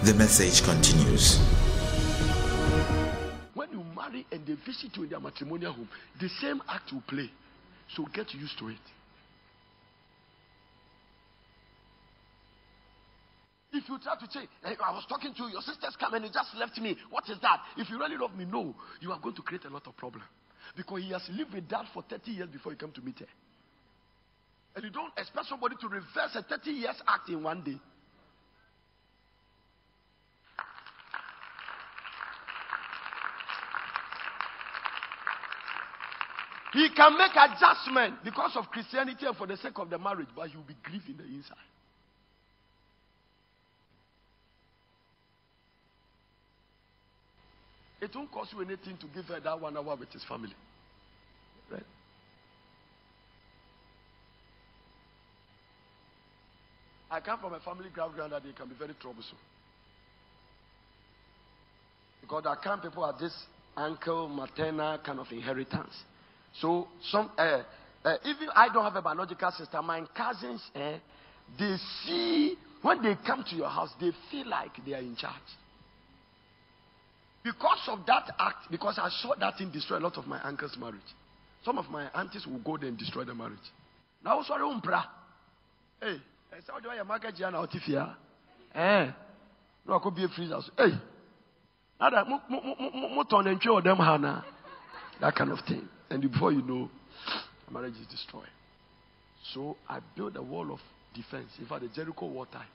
The message continues. When you marry and they visit you in their matrimonial home, the same act will play. So get used to it. If you try to say, hey, I was talking to you, your sisters come and you just left me. What is that? If you really love me, no, you are going to create a lot of problem. Because he has lived with that for 30 years before you come to meet her. And you don't expect somebody to reverse a 30 years act in one day. He can make adjustment because of Christianity and for the sake of the marriage, but he will be grieving the inside. It won't cost you anything to give her that 1 hour with his family. Right? I come from a family background that they can be very troublesome. Because the Akan people are this uncle, maternal kind of inheritance. So some even I don't have a biological sister. My cousins, they see when they come to your house, they feel like they are in charge. Because of that act, because I saw that thing destroy a lot of my uncle's marriage. Some of my aunties will go there and destroy the marriage. Now, sorry, umpra. Hey, how do I market Jana Otifia? No, I could be a freezer. Hey, now that Muton and Joe them Hana, that kind of thing. And before you know, marriage is destroyed. So I built a wall of defense. In fact, the Jericho wall time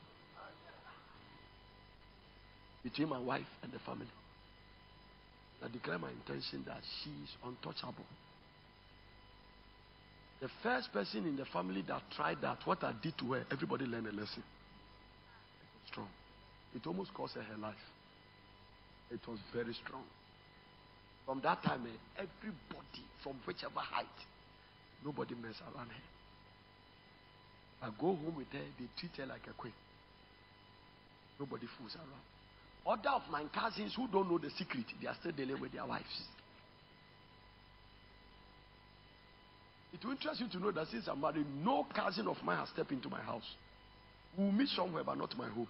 between my wife and the family. I declare my intention that she is untouchable. The first person in the family that tried that, what I did to her, everybody learned a lesson. It was strong. It almost cost her life. It was very strong. From that time, everybody, from whichever height, nobody mess around her. I go home with her, they treat her like a queen. Nobody fools around. Other of my cousins who don't know the secret, they are still dealing with their wives. It will interest you to know that since I'm married, no cousin of mine has stepped into my house. We'll meet somewhere, but not my home.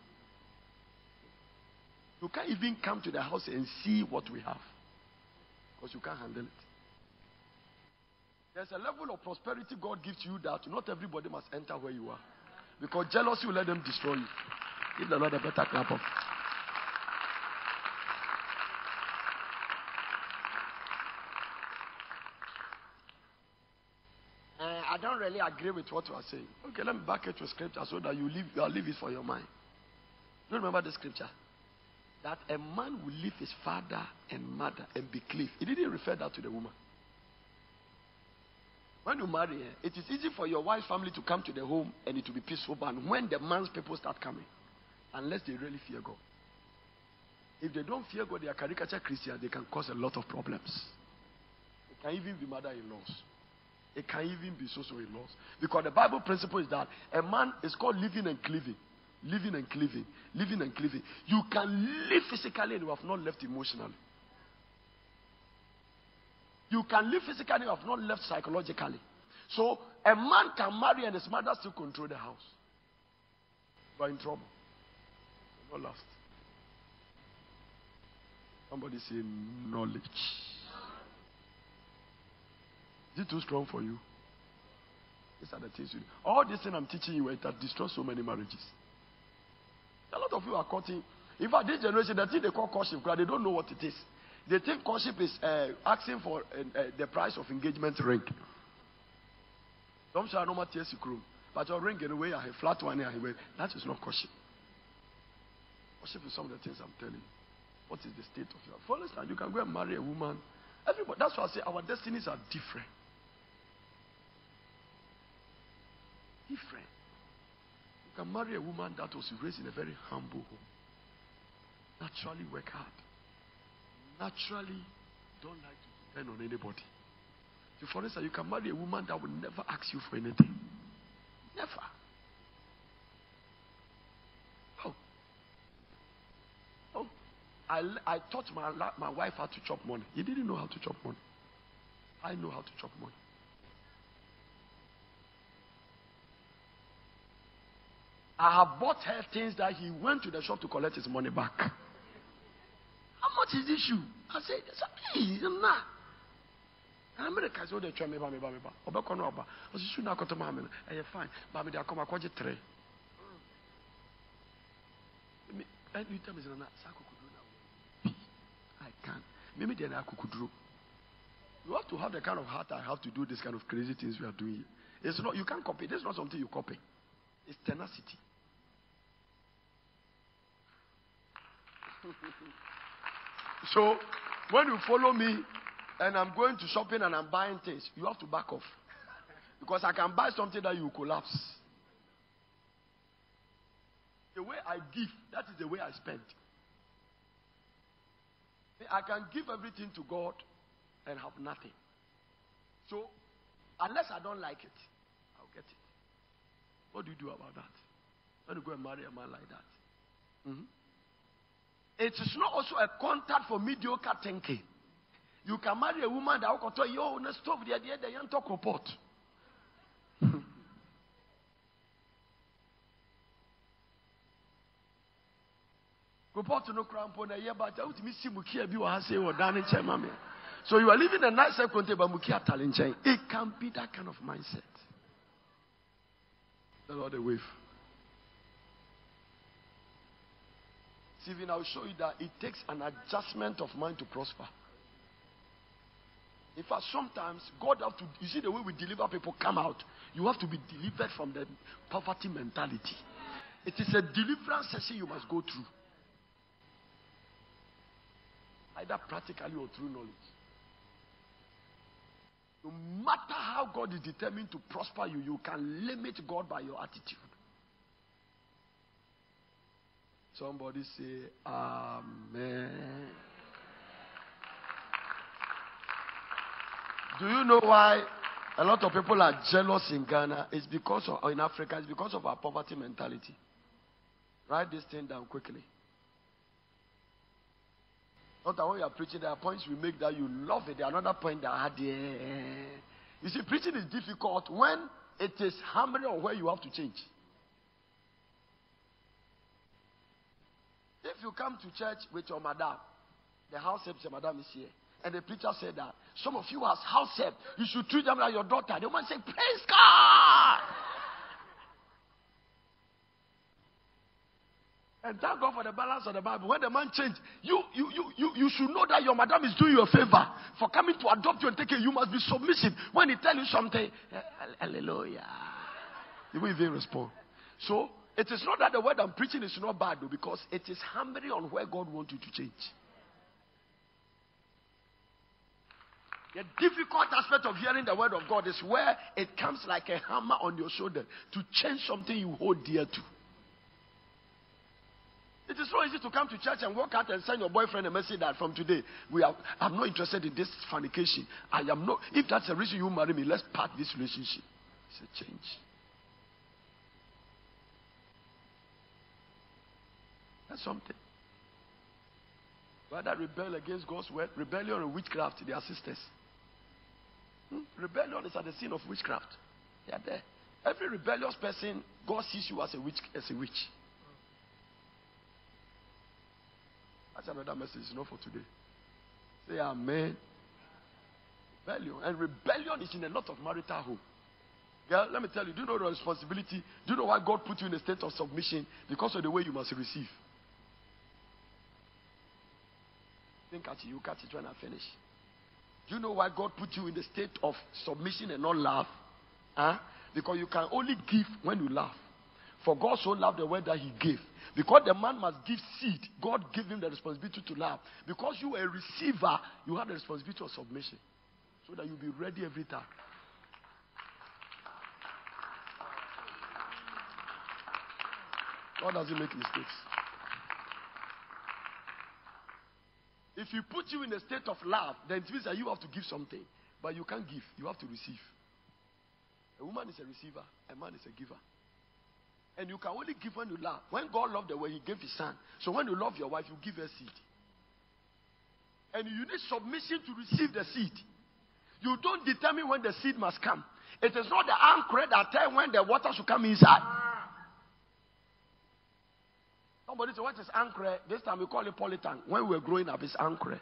You can't even come to the house and see what we have. Because you can't handle it. There's a level of prosperity God gives you that not everybody must enter where you are. Because jealousy will let them destroy you. Give the Lord a better clap of. I don't really agree with what you are saying. Okay, let me back it to scripture so that you'll leave it for your mind. Do you remember the scripture? That a man will leave his father and mother and be cleaved. He didn't refer that to the woman. When you marry, it is easy for your wife's family to come to the home and it will be peaceful. But when the man's people start coming, unless they really fear God. If they don't fear God, they are caricature Christians, they can cause a lot of problems. It can even be mother-in-laws. It can even be so-so-in-laws. Because the Bible principle is that a man is called living and cleaving. Living and cleaving. Living and cleaving. You can live physically and you have not left emotionally. You can live physically and you have not left psychologically. So a man can marry and his mother still control the house. You are in trouble. You're not lost. Somebody say knowledge. Is it too strong for you? These are the things you do. All this thing I'm teaching you, it has destroyed so many marriages. A lot of you are courting. In fact, this generation, the thing they call courtship, they don't know what it is. They think courtship is asking for the price of engagement ring. Don't say no matter but your ring in a way, I have flat one here. That is not courtship. Courtship is some of the things I'm telling you. What is the state of your life? For instance, you can go and marry a woman. Everybody, that's why I say our destinies are different. Different. You can marry a woman that was raised in a very humble home. Naturally work hard. Naturally don't like to depend on anybody. So for instance, you can marry a woman that will never ask you for anything. Never. Oh. I taught my wife how to chop money. He didn't know how to chop money. I know how to chop money. I have bought her things that he went to the shop to collect his money back. How much is this shoe? I said, hey, I'm not. America is all the time. Obekono oba. I said, shoe na koto mama. Eh, fine. But me dey come akwaje 3. Me, you tell me say na sakukudru na. I can't. Maybe they are kukudru. You have to have the kind of heart I have to do this kind of crazy things we are doing. It's not, you can't copy. This is not something you copy. It's tenacity. So, when you follow me and I'm going to shopping and I'm buying things, you have to back off. Because I can buy something that you collapse. The way I give, that is the way I spend. I can give everything to God and have nothing. So, unless I don't like it, I'll get it. What do you do about that? When you go and marry a man like that? Mm-hmm. It is not also a contact for mediocre thinking. You can marry a woman that will tell you, oh, stop the idea that you don't talk report. Report to no crown for a year, but I would miss you, Mukia, you are saying, or Danny Chamame. So you are living a nice second, but Mukia talent chain. It can be that kind of mindset. The Lord, the wave. Stephen, I'll show you that it takes an adjustment of mind to prosper. In fact, sometimes God have to, you see the way we deliver people come out, you have to be delivered from the poverty mentality. It is a deliverance session you must go through. Either practically or through knowledge. No matter how God is determined to prosper you, you can limit God by your attitude. Somebody say, Amen. Do you know why a lot of people are jealous in Ghana? It's because of, or in Africa, it's because of our poverty mentality. Write this thing down quickly. Not that when you are preaching, there are points we make that you love it. There are another point that I had there. You see, preaching is difficult when it is hammering on where you have to change. If you come to church with your madam, the house help, your madam is here, and the preacher said that some of you as house help, you should treat them like your daughter. The woman say, praise God! And thank God for the balance of the Bible. When the man changed, you should know that your madam is doing you a favor for coming to adopt you and take care. You must be submissive. When he tell you something, hallelujah, you will even respond. So, it is not that the word I'm preaching is not bad, though, because it is hammering on where God wants you to change. The difficult aspect of hearing the word of God is where it comes like a hammer on your shoulder to change something you hold dear to. It is so easy to come to church and walk out and send your boyfriend a message that from today, I'm not interested in this fornication. I am not. If that's the reason you marry me, let's part this relationship. It's a change. That's something. Whether rebel against God's word, rebellion or witchcraft, they are sisters. Rebellion is at the scene of witchcraft. They are there. Every rebellious person, God sees you as a witch. That's another message, not for today. Say amen. Rebellion. And rebellion is in a lot of marital home. Girl, let me tell you, do you know the responsibility? Do you know why God put you in a state of submission? Because of the way you must receive. Think at you catch it when I finish. Do you know why God put you in the state of submission and not love? Because you can only give when you laugh. For God so loved the word that he gave. Because the man must give seed, God gave him the responsibility to love. Because you are a receiver, you have the responsibility of submission. So that you'll be ready every time. God doesn't make mistakes. If you put you in a state of love, then it means that you have to give something. But you can't give, you have to receive. A woman is a receiver, a man is a giver. And you can only give when you love. When God loved the way, he gave his son. So when you love your wife, you give her seed. And you need submission to receive the seed. You don't determine when the seed must come. It is not the anchor that tells when the water should come inside. Somebody said, what is ankre? This time we call it polytank. When we were growing up, it's ankre.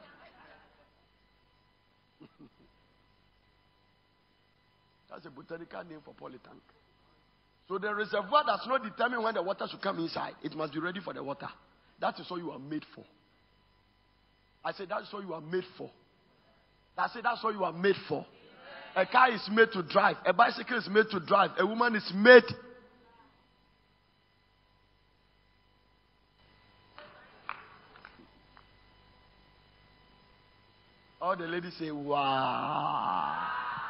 That's a botanical name for polytank. So the reservoir does not determine when the water should come inside. It must be ready for the water. That is what you are made for. I said, that's what you are made for. I said, that's what you are made for. A car is made to drive. A bicycle is made to drive. A woman is made. All the ladies say, wow.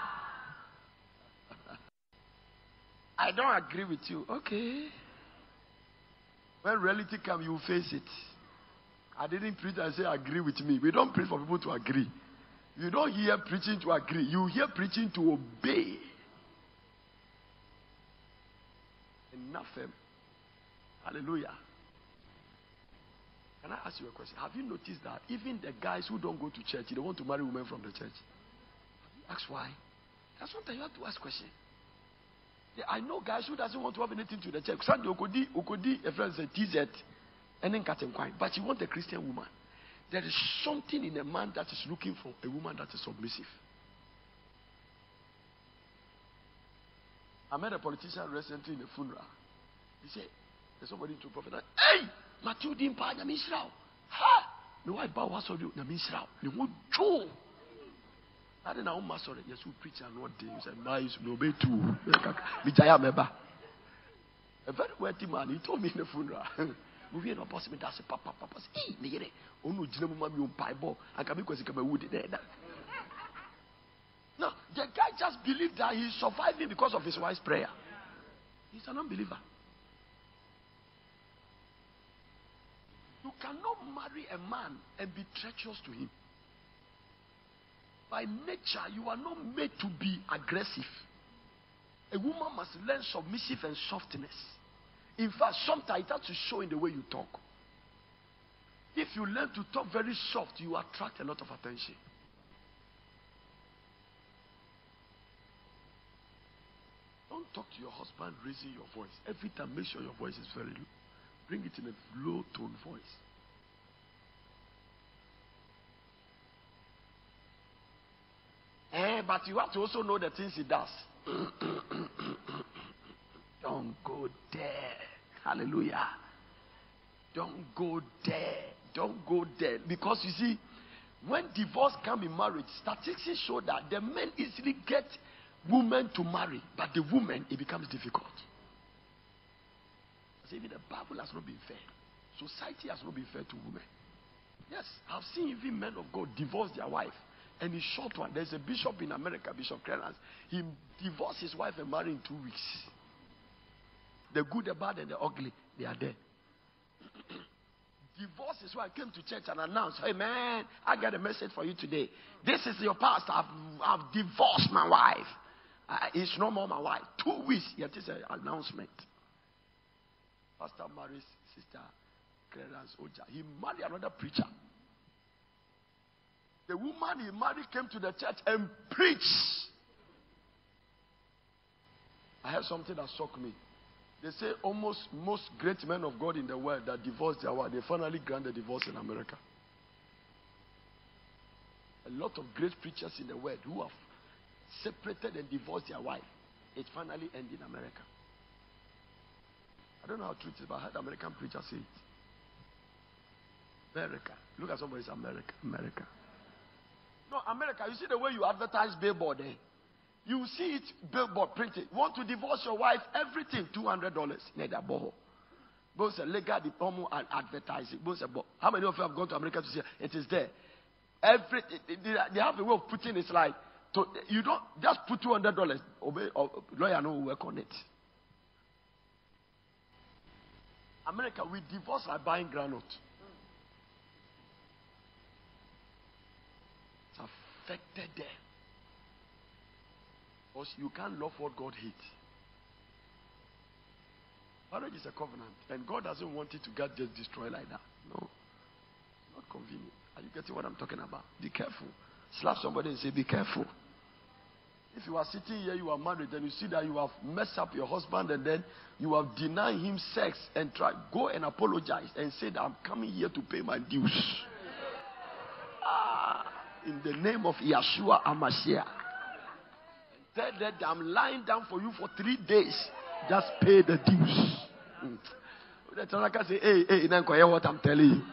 I don't agree with you. Okay. When reality comes, you face it. I didn't preach and say agree with me. We don't preach for people to agree. You don't hear preaching to agree. You hear preaching to obey. Enough. Hallelujah. Can I ask you a question? Have you noticed that even the guys who don't go to church, they want to marry women from the church? Have you asked why? That's something you have to ask question. Yeah, I know guys who doesn't want to have anything to the church. Sunday, Okodi, a friend said TZ, and then cut and quiet. But you want a Christian woman. There is something in a man that is looking for a woman that is submissive. I met a politician recently in a funeral. He said, there's somebody to prophet. Hey, Matthew Dimpa, Namisrao. Ha! No, I bow was on you, Namisrao. You would Joe. I don't know, Master. Yes, we preach and what day. You said, nice, no be too. Mijaya Meba. A very wealthy man, he told me in the funeral. We no possible that's a papa. Hey, me onu jina mama mi Bible. I can be because he wood there. No, the guy just believed that he's surviving because of his wife's prayer. He's an unbeliever. You cannot marry a man and be treacherous to him. By nature, you are not made to be aggressive. A woman must learn submissive and softness. In fact, sometimes it has to show in the way you talk. If you learn to talk very soft, you attract a lot of attention. Don't talk to your husband raising your voice. Every time, make sure your voice is very low. Bring it in a low tone voice. But you have to also know the things he does. Don't go there. Hallelujah. Don't go there. Don't go there. Because you see, when divorce comes in marriage, statistics show that the men easily get women to marry, but the woman, it becomes difficult. Even the Bible has not been fair. Society has not been fair to women. Yes, I've seen even men of God divorce their wife. And in short one, there's a bishop in America, Bishop Clarence. He divorced his wife and married in 2 weeks. The good, the bad, and the ugly, they are there. Divorce is why I came to church and announced, hey man, I got a message for you today. This is your pastor. I've divorced my wife. It's no more my wife. 2 weeks, yet it's an announcement. Pastor marries Sister Clarence Oja. He married another preacher. The woman he married came to the church and preached. I heard something that shocked me. They say almost most great men of God in the world that divorced their wife, they finally granted divorce in America. A lot of great preachers in the world who have separated and divorced their wife, it finally ended in America. I don't know how true it is, but I heard American preachers say it. America. Look at somebody's America. America. No, America, you see the way you advertise billboard there? You see it, billboard printed. Want to divorce your wife, everything, $200. Both a legal diploma and advertising. How many of you have gone to America to see it is there? They have a way of putting it like, you don't just put $200. Lawyer no work on it. America, we divorce by buying granite. It's affected them. Because you can't love what God hates. Marriage is a covenant, and God doesn't want it to get just destroyed like that. No. It's not convenient. Are you getting what I'm talking about? Be careful. Slap somebody and say, be careful. If you are sitting here, you are married, and you see that you have messed up your husband, and then you have denied him sex, and go and apologize and say that I'm coming here to pay my dues. In the name of Yeshua Amashiach. Tell that I'm lying down for you for 3 days. Just pay the dues. The Tanaka say, hey, then what I'm telling you.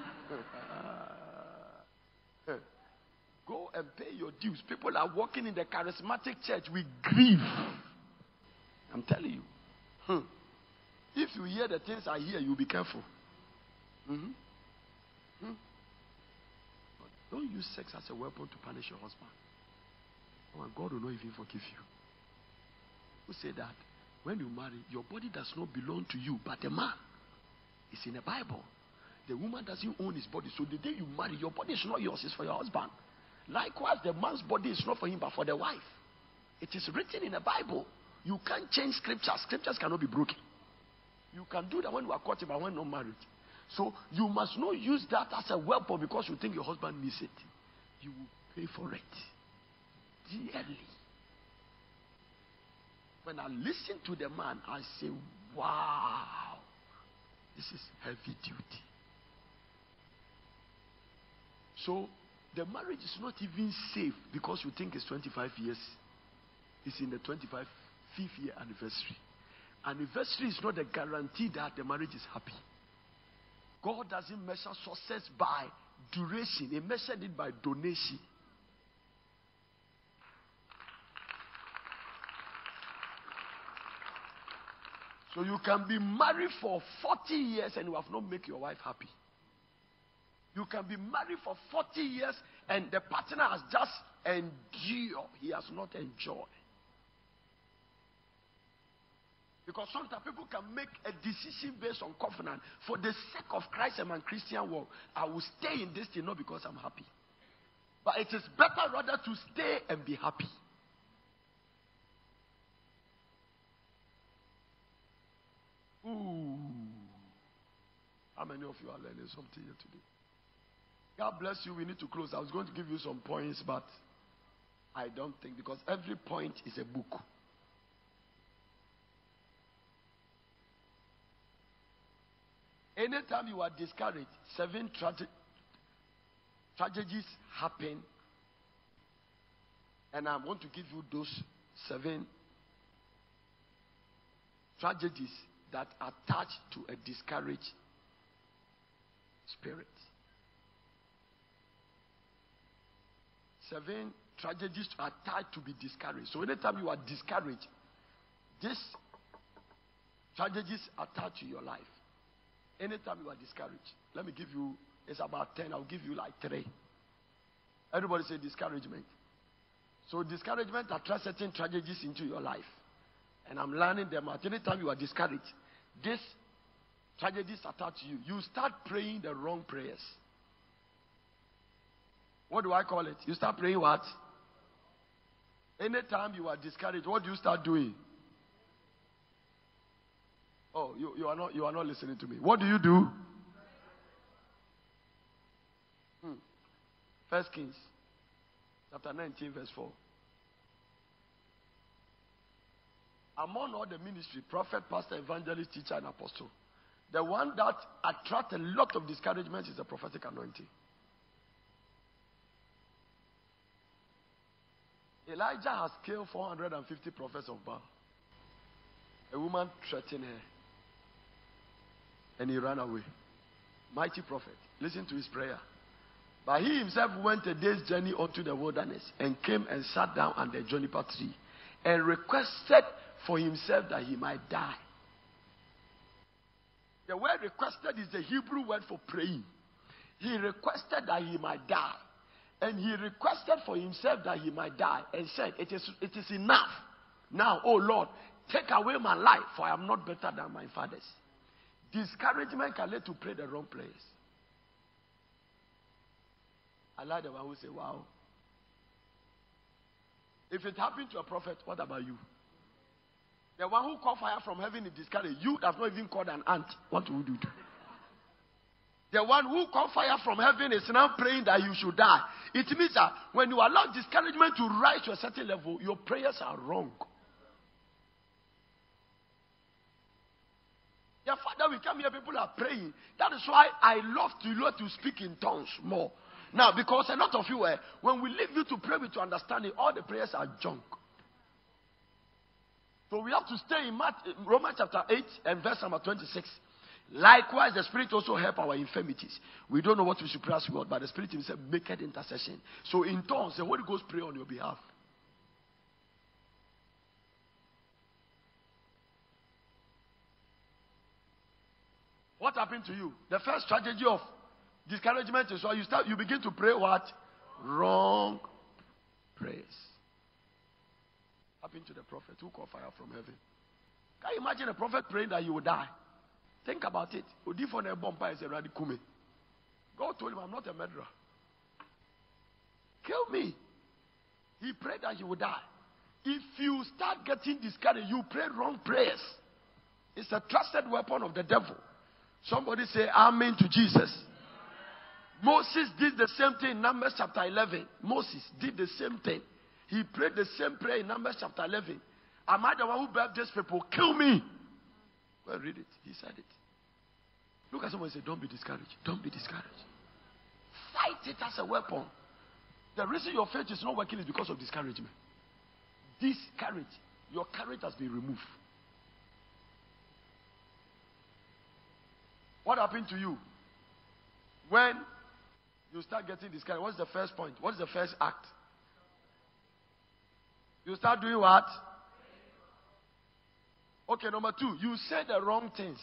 Go and pay your dues. People are walking in the charismatic church with grief. I'm telling you. If you hear the things I hear, you'll be careful. Don't use sex as a weapon to punish your husband. Oh, God will not even forgive you. Who said that? When you marry, your body does not belong to you, but the man. It's in the Bible. The woman doesn't own his body. So the day you marry, your body is not yours, it's for your husband. Likewise, the man's body is not for him, but for the wife. It is written in the Bible. You can't change scriptures. Scriptures cannot be broken. You can do that when you are caught, but when not married. So you must not use that as a weapon because you think your husband needs it. You will pay for it dearly. When I listen to the man, I say, wow, this is heavy duty. So the marriage is not even safe because you think it's 25 years. It's in the 5th year anniversary. Anniversary is not a guarantee that the marriage is happy. God doesn't measure success by duration. He measured it by donation. So you can be married for 40 years and you have not made your wife happy. You can be married for 40 years and the partner has just endured. He has not enjoyed. Because sometimes people can make a decision based on covenant. For the sake of Christ and my Christian world, I will stay in this thing not because I'm happy. But it is better rather to stay and be happy. Ooh. How many of you are learning something here today? God bless you. We need to close. I was going to give you some points, but I don't think, because every point is a book. Anytime you are discouraged, 7 tragedies happen. And I want to give you those 7 tragedies that are attached to a discouraged spirit. 7 tragedies are tied to be discouraged. So anytime you are discouraged, these tragedies are attached to your life. Anytime you are discouraged, let me give you, it's about 10, I'll give you like 3. Everybody say discouragement. So discouragement attracts certain tragedies into your life. And I'm learning them out. Anytime you are discouraged, these tragedies attach to you. You start praying the wrong prayers. What do I call it? You start praying what? Anytime you are discouraged, what do you start doing? Oh, you are not listening to me. What do you do? 1 Kings chapter 19 verse 4. Among all the ministry, prophet, pastor, evangelist, teacher, and apostle, the one that attracts a lot of discouragement is the prophetic anointing. Elijah has killed 450 prophets of Baal. A woman threatened her. And he ran away. Mighty prophet. Listen to his prayer. But he himself went a day's journey unto the wilderness and came and sat down under the juniper tree and requested for himself that he might die. The word requested is the Hebrew word for praying. He requested that he might die. And he requested for himself that he might die and said, it is enough. Now, oh Lord, take away my life, for I am not better than my fathers. Discouragement can lead to pray the wrong prayers. I like the one who say, wow. If it happened to a prophet, what about you? The one who called fire from heaven is discouraged. You have not even called an ant. What would you do? The one who called fire from heaven is now praying that you should die. It means that when you allow discouragement to rise to a certain level, your prayers are wrong. Yeah, Father, we come here, people are praying. That is why I love to speak in tongues more. Now, because a lot of you, when we leave you to pray with your understanding, all the prayers are junk. So we have to stay in Romans chapter 8 and verse number 26. Likewise, the Spirit also help our infirmities. We don't know what we should pray as well, but the Spirit himself maketh intercession. So in tongues, the Holy Ghost pray on your behalf. What happened to you? The first strategy of discouragement is why you begin to pray what? Wrong prayers. Happened to the prophet who called fire from heaven. Can you imagine a prophet praying that he will die? Think about it. God told him, I'm not a murderer. Kill me. He prayed that he would die. If you start getting discouraged, you pray wrong prayers. It's a trusted weapon of the devil. Somebody say amen to Jesus. Moses did the same thing in Numbers chapter 11. Moses did the same thing. He prayed the same prayer in Numbers chapter 11. Am I the one who birthed these people? Kill me. Well, read it. He said it. Look at someone and say, don't be discouraged. Don't be discouraged. Fight it as a weapon. The reason your faith is not working is because of discouragement. Discourage. Your courage has been removed. What happened to you? When you start getting discouraged, what's the first point? What's the first act? You start doing what? Okay, number 2, you say the wrong things.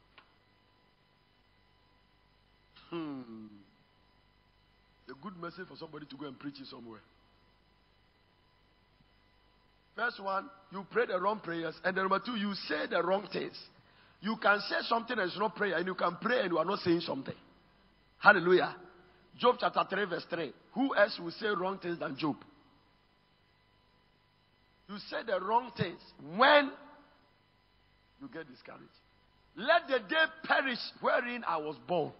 A good message for somebody to go and preach it somewhere. First one, you pray the wrong prayers. And then number 2, you say the wrong things. You can say something that is not prayer, and you can pray and you are not saying something. Hallelujah. Job chapter 3 verse 3. Who else will say wrong things than Job? You say the wrong things when you get discouraged. Let the day perish wherein I was born,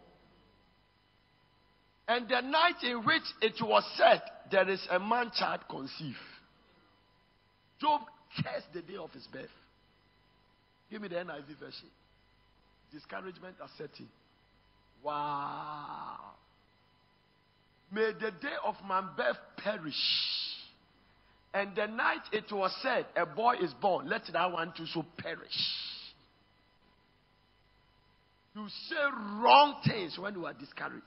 and the night in which it was said, there is a man child conceived. Job cursed the day of his birth. Give me the NIV version. Discouragement are setting. Wow. May the day of my birth perish. And the night it was said, a boy is born, let that one too so perish. You say wrong things when you are discouraged.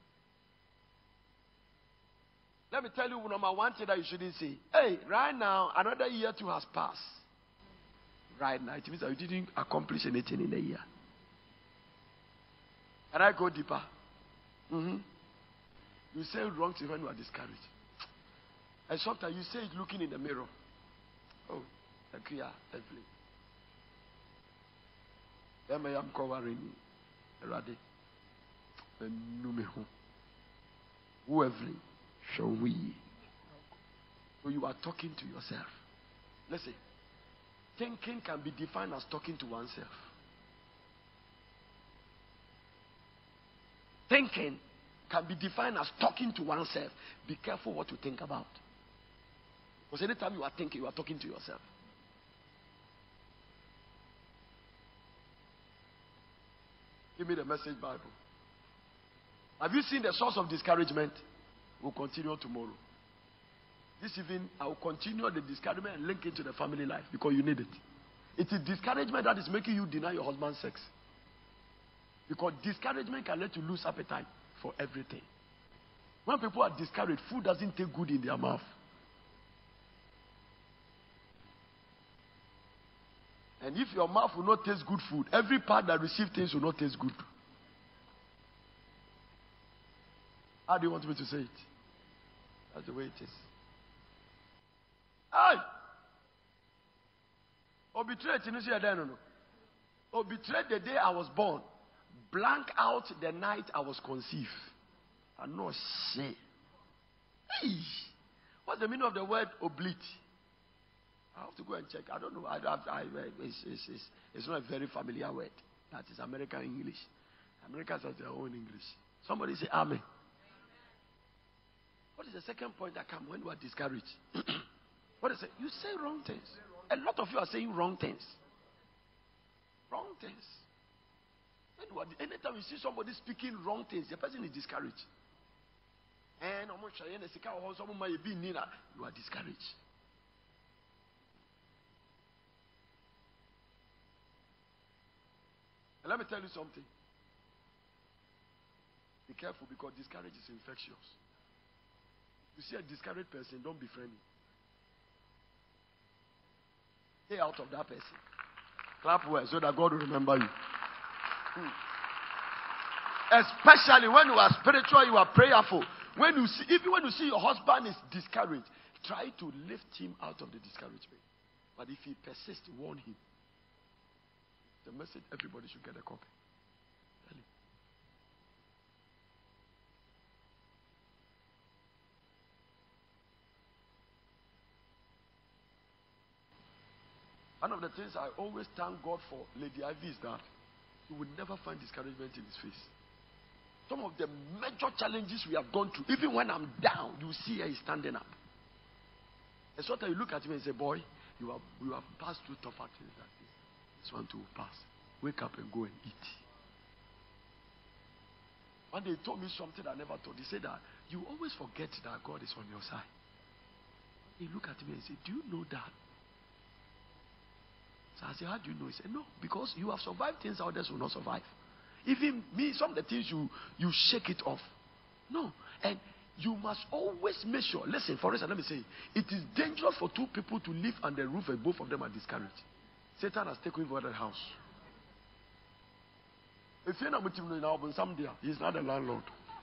Let me tell you number 1 thing that you shouldn't say. Hey, right now, another year too has passed. Right now, it means that you didn't accomplish anything in a year. Can I go deeper? You say wrong things when you are discouraged. And sometimes you say it looking in the mirror. Oh, thank you, Evelyn. I am covering Rade. Who Evelyn? Shall we? So you are talking to yourself. Listen. Thinking can be defined as talking to oneself. Thinking can be defined as talking to oneself. Be careful what you think about. Because anytime you are thinking, you are talking to yourself. Give me the Message Bible. Have you seen the source of discouragement? We'll continue tomorrow. This evening, I will continue the discouragement and link it to the family life because you need it. It is discouragement that is making you deny your husband's sex. Because discouragement can let you lose appetite for everything. When people are discouraged, food doesn't taste good in their mouth. And if your mouth will not taste good food, every part that receives things will not taste good. How do you want me to say it? That's the way it is. Hey! Or betrayed, or betrayed the day I was born. Blank out the night I was conceived. I know say. Hey! What's the meaning of the word oblite? I have to go and check. I don't know. It's not a very familiar word. That is American English. Americans have their own English. Somebody say amen. What is the second point that comes when you are discouraged? What is it? You say wrong things. A lot of you are saying wrong things. Wrong things. Anytime you see somebody speaking wrong things, the person is discouraged. And you are discouraged. And let me tell you something. Be careful, because discouragement is infectious. You see a discouraged person, don't befriend him. Stay out of that person. Clap well so that God will remember you. Especially when you are spiritual, you are prayerful. Even when you see your husband is discouraged, try to lift him out of the discouragement. But if he persists, warn him. The message, everybody should get a copy. Tell him. One of the things I always thank God for Lady Ivy is that you will never find discouragement in his face. Some of the major challenges we have gone through, even when I'm down, you see her standing up. And sometimes you look at him and say, boy, you have passed through tougher things like this. This one too will pass. Wake up and go and eat. One day he told me something I never thought. He said that you always forget that God is on your side. He looked at me and said, do you know that? So I said, how do you know? He said, no, because you have survived things others will not survive. Even me, some of the things you shake it off. No. And you must always make sure. Listen, for instance, let me say, it is dangerous for two people to live under the roof and both of them are discouraged. Satan has taken over that house. If you're not with him now, he's not the landlord.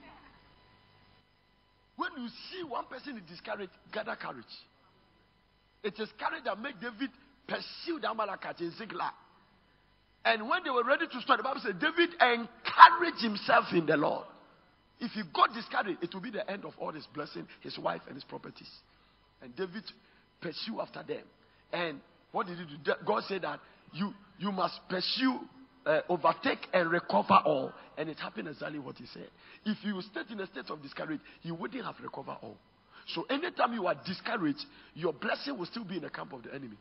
When you see one person is discouraged, gather courage. It is courage that made David pursue the Amalekite in Ziklag. And when they were ready to start, the Bible said David encouraged himself in the Lord. If he got discouraged, it will be the end of all his blessing, his wife and his properties. And David pursued after them. And what did he do? God said that you must pursue, overtake and recover all. And it happened exactly what he said. If you stayed in a state of discouragement, you wouldn't have recovered all. So anytime you are discouraged, your blessing will still be in the camp of the enemy.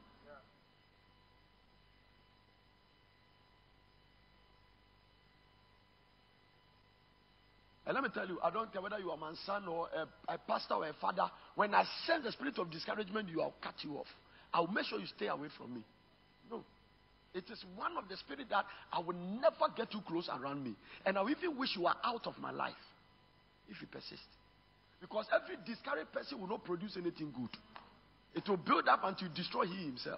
And let me tell you, I don't care whether you are my son or a pastor or a father. When I sense the spirit of discouragement, I'll cut you off. I'll make sure you stay away from me. No. It is one of the spirit that I will never get too close around me. And I will even wish you are out of my life if you persist. Because every discouraged person will not produce anything good. It will build up until destroy he himself.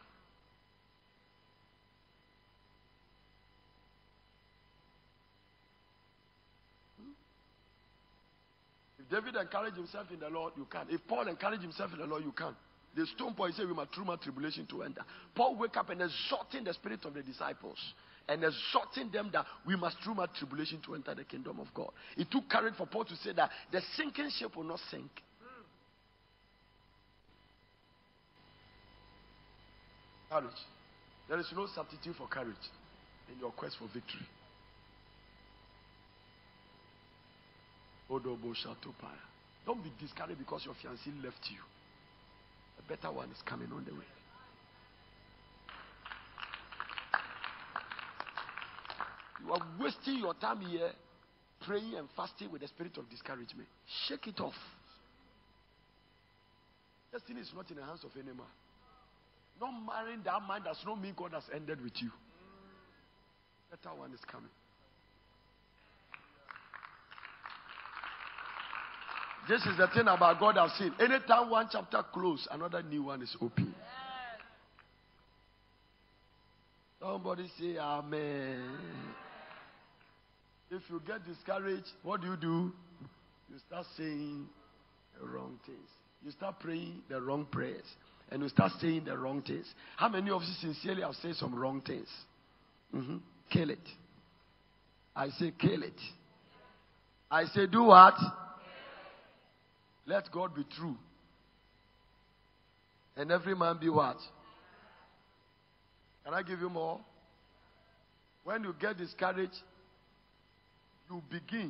David encouraged himself in the Lord, you can. If Paul encouraged himself in the Lord, you can. The stone Paul said we must through my tribulation to enter. Paul wake up and exhorting the spirit of the disciples and exhorting them that we must through my tribulation to enter the kingdom of God. It took courage for Paul to say that the sinking ship will not sink. Courage. There is no substitute for courage in your quest for victory. Don't be discouraged because your fiancé left you. A better one is coming on the way. You are wasting your time here praying and fasting with the spirit of discouragement. Shake it off. Destiny is not in the hands of any man. Not marrying that man does not mean God has ended with you. Better one is coming. This is the thing about God I've seen. Anytime one chapter closes, another new one is open. Somebody say amen. If you get discouraged, what do? You start saying the wrong things. You start praying the wrong prayers. And you start saying the wrong things. How many of you sincerely have said some wrong things? Kill it. I say kill it. I say do what? Let God be true. And every man be what? Can I give you more? When you get discouraged, you begin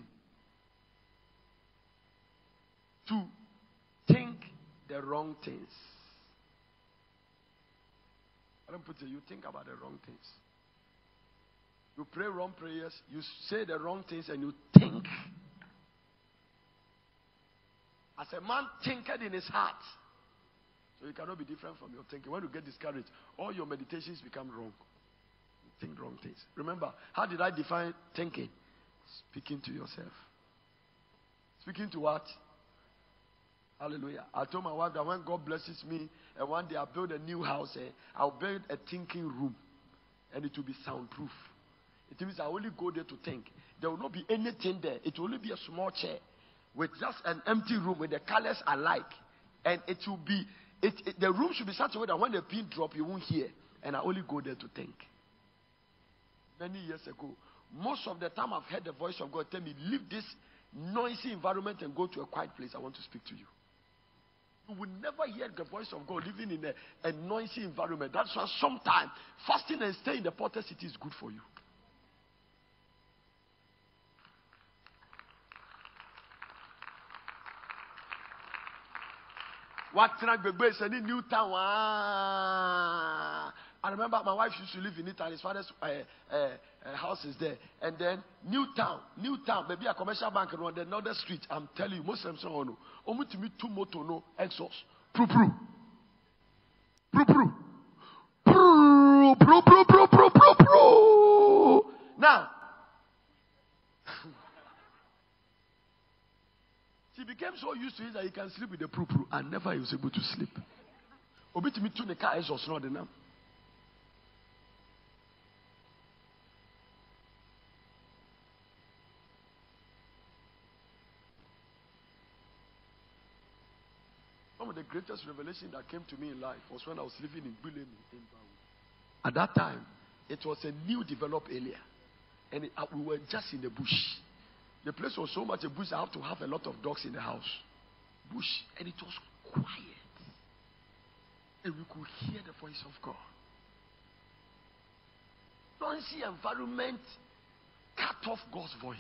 to think the wrong things. I don't put it, you think about the wrong things. You pray wrong prayers, you say the wrong things, and you think. As a man thinketh in his heart. So you cannot be different from your thinking. When you get discouraged, all your meditations become wrong. You think wrong things. Remember, how did I define thinking? Speaking to yourself. Speaking to what? Hallelujah. I told my wife that when God blesses me, and one day I'll build a new house, I'll build a thinking room. And it will be soundproof. It means I only go there to think. There will not be anything there. It will only be a small chair with just an empty room where the colors are alike. And it will be, the room should be such a way that when the pin drop, you won't hear. And I only go there to think. Many years ago, most of the time I've heard the voice of God tell me, leave this noisy environment and go to a quiet place. I want to speak to you. You will never hear the voice of God living in a noisy environment. That's why sometimes fasting and staying in the Potter City is good for you. What is a new town? I remember my wife used to live in it, and his father's house is there. And then New Town, maybe a commercial bank on another street. I'm telling you, Muslims don't know. Omu to me two moto no exhaust. Pru. Now, she became so used to it that he can sleep with the pru, and never he was able to sleep. Obi to me two the car exhaust not the name. One of the greatest revelation that came to me in life was when I was living in Bulemi in Bawu. At that time, it was a new developed area. And we were just in the bush. The place was so much a bush, I have to have a lot of dogs in the house. Bush. And it was quiet. And we could hear the voice of God. Noisy environment cut off God's voice.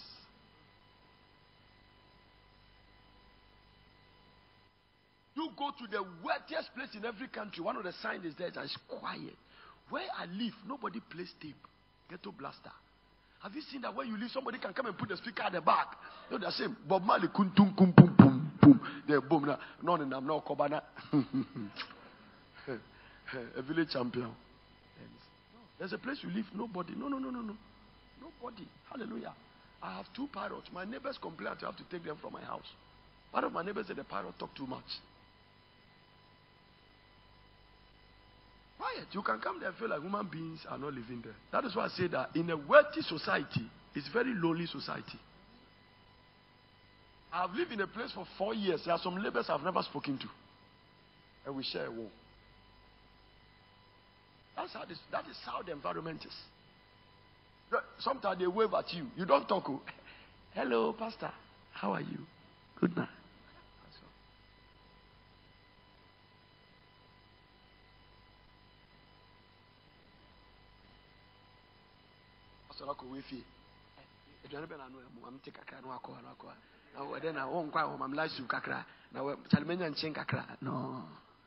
You go to the wettest place in every country. One of the signs is there that it's quiet. Where I live, nobody plays tape. Ghetto blaster. Have you seen that when you leave, somebody can come and put the speaker at the back? You know, they're saying, Bob Marley, kuntum, kum, pum, pum, pum. They're boom. No, I'm not Kobana. A village champion. There's a place you live, nobody. No. Nobody. Hallelujah. I have 2 parrots. My neighbors complain I have to take them from my house. One of my neighbors said the parrot talk too much. Quiet. You can come there and feel like human beings are not living there. That is why I say that in a wealthy society, it's a very lonely society. I've lived in a place for 4 years. There are some neighbors I've never spoken to. And we share a wall. That is how the environment is. Sometimes they wave at you. You don't talk. Hello, Pastor. How are you? Good night. No.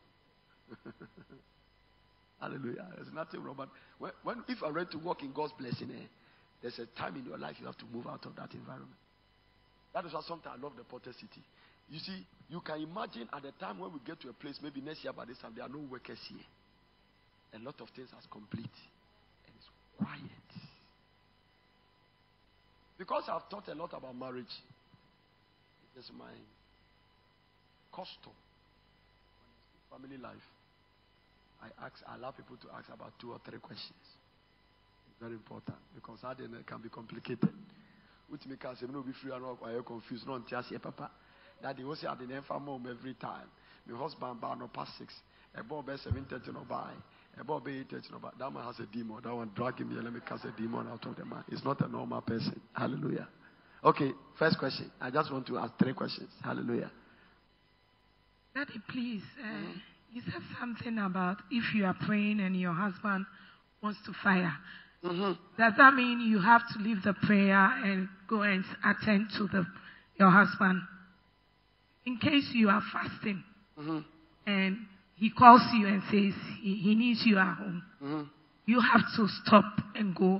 Hallelujah. There's nothing wrong. But if I'm ready to walk in God's blessing, there's a time in your life you have to move out of that environment. That is why sometimes I love the Potter City. You see, you can imagine at the time when we get to a place, maybe next year by this time, there are no workers here. A lot of things are complete. And it's quiet. Because I've taught a lot about marriage, it is my custom. Family life. I allow people to ask about 2 or 3 questions. It's very important because how then it can be complicated. Which make us be free and not confused. Not just here, Papa. That they will say at the name for mom every time. My husband bar no past 6. A boy 7:30 no buy. A boy 8:30 no buy. That man has a demon. That one drag him here. Let me cast a demon out of the man. It's not a normal person. Hallelujah. Okay, first question. I just want to ask 3 questions. Hallelujah. Daddy, please. You said something about if you are praying and your husband wants to fire. Does that mean you have to leave the prayer and go and attend to your husband? In case you are fasting and he calls you and says he needs you at home, you have to stop and go.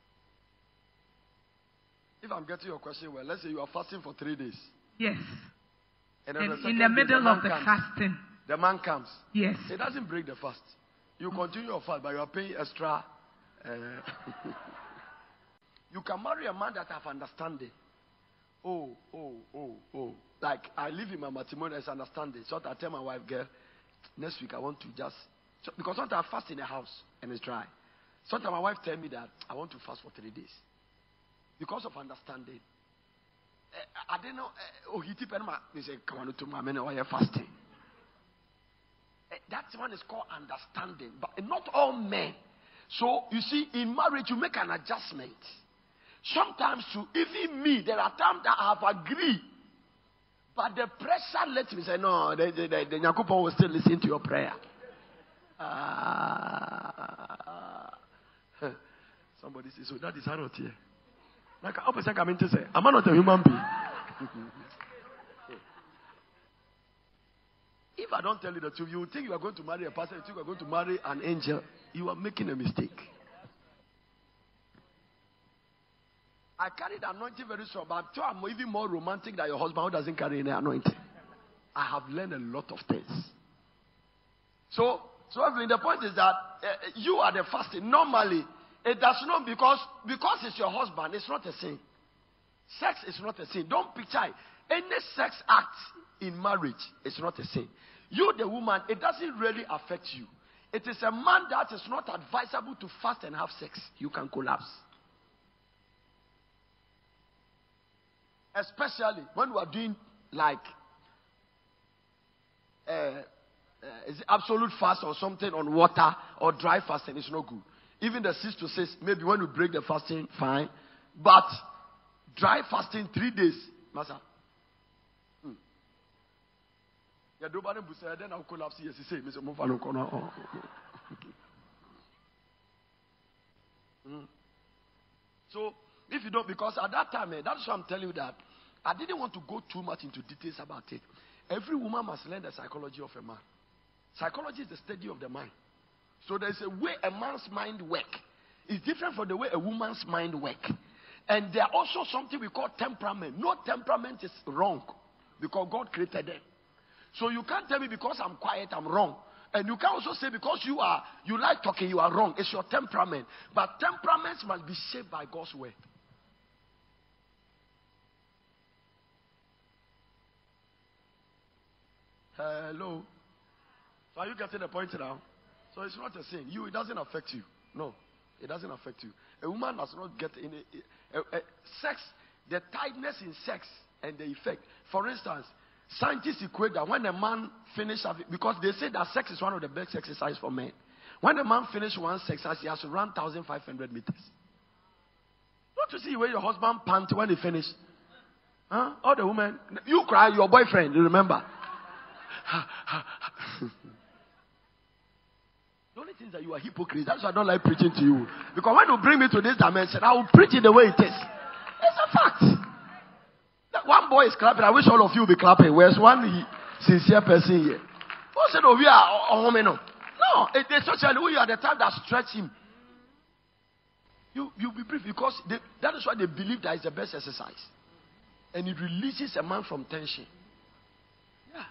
If I'm getting your question well, let's say you are fasting for 3 days. Yes. And in the middle of the fasting. The man comes. Yes. It doesn't break the fast. You continue your fast, but you are paying extra. You can marry a man that have understanding. Oh. Like I live in my matrimonial understanding. So I tell my wife, girl, next week I want to just because sometimes I fast in the house and it's dry. Sometimes my wife tell me that I want to fast for 3 days. Because of understanding. I didn't know. He said, come on to my men while you're fasting. That one is called understanding. But not all men. So, you see, in marriage, you make an adjustment. Sometimes, even me, there are times that I have agreed. But the pressure lets me say, no, the Nyankopon will still listen to your prayer. Somebody says, so that is how not here. Like, am I not a human being? If I don't tell you the truth, you think you are going to marry a pastor, you think you are going to marry an angel. You are making a mistake. I carry the anointing very strong, but I'm even more romantic than your husband who doesn't carry any anointing. I have learned a lot of things. So the point is that you are the fasting. Normally, it does not because it's your husband, it's not a sin. Sex is not a sin. Don't picture it. Any sex act in marriage is not a sin. You, the woman, it doesn't really affect you. It is a man that is not advisable to fast and have sex. You can collapse. Especially when we are doing like is it absolute fast or something on water or dry fasting. It's not good. Even the 6 to 6, maybe when we break the fasting, fine. But dry fasting 3 days, Master. Then I'll collapse. Yes, he said, Mr. Mufano. So, if you don't, because at that time, that's why I'm telling you that I didn't want to go too much into details about it. Every woman must learn the psychology of a man. Psychology is the study of the mind. So there's a way a man's mind works. It's different from the way a woman's mind works. And there's also something we call temperament. No temperament is wrong because God created them. So you can't tell me because I'm quiet, I'm wrong. And you can also say because you like talking, you are wrong. It's your temperament. But temperaments must be shaped by God's word. Hello. So are you getting the point now? So it's not a sin. It doesn't affect you. No, it doesn't affect you. A woman does not get any sex. The tightness in sex and the effect. For instance, scientists equate that when a man finishes, because they say that sex is one of the best exercises for men. When a man finishes one exercise, he has to run 1,500 meters. Don't you see where your husband pants when he finishes? Huh? All the women, you cry, your boyfriend, you remember? The only thing is that you are hypocrite. That's why I don't like preaching to you. Because when you bring me to this dimension, I will preach it the way it is. It's a fact. That one boy is clapping. I wish all of you will be clapping. Where's one sincere person here? Who said, oh, we are no? No, it's socially we are the type that stretch him. You be brief because that is why they believe that is the best exercise. And it releases a man from tension. Yeah.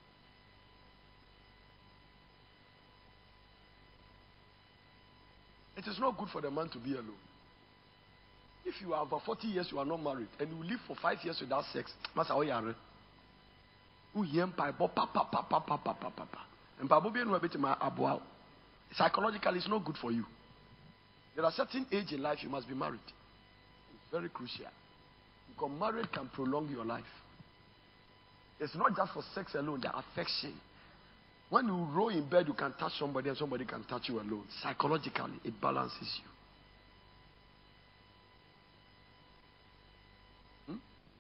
It is not good for the man to be alone. If you are over 40 years, you are not married, and you live for 5 years without sex, Master, how you are? Psychologically, it's not good for you. There are certain age in life you must be married. It's very crucial. Because marriage can prolong your life. It's not just for sex alone, the affection. When you roll in bed, you can touch somebody and somebody can touch you alone. Psychologically, it balances you.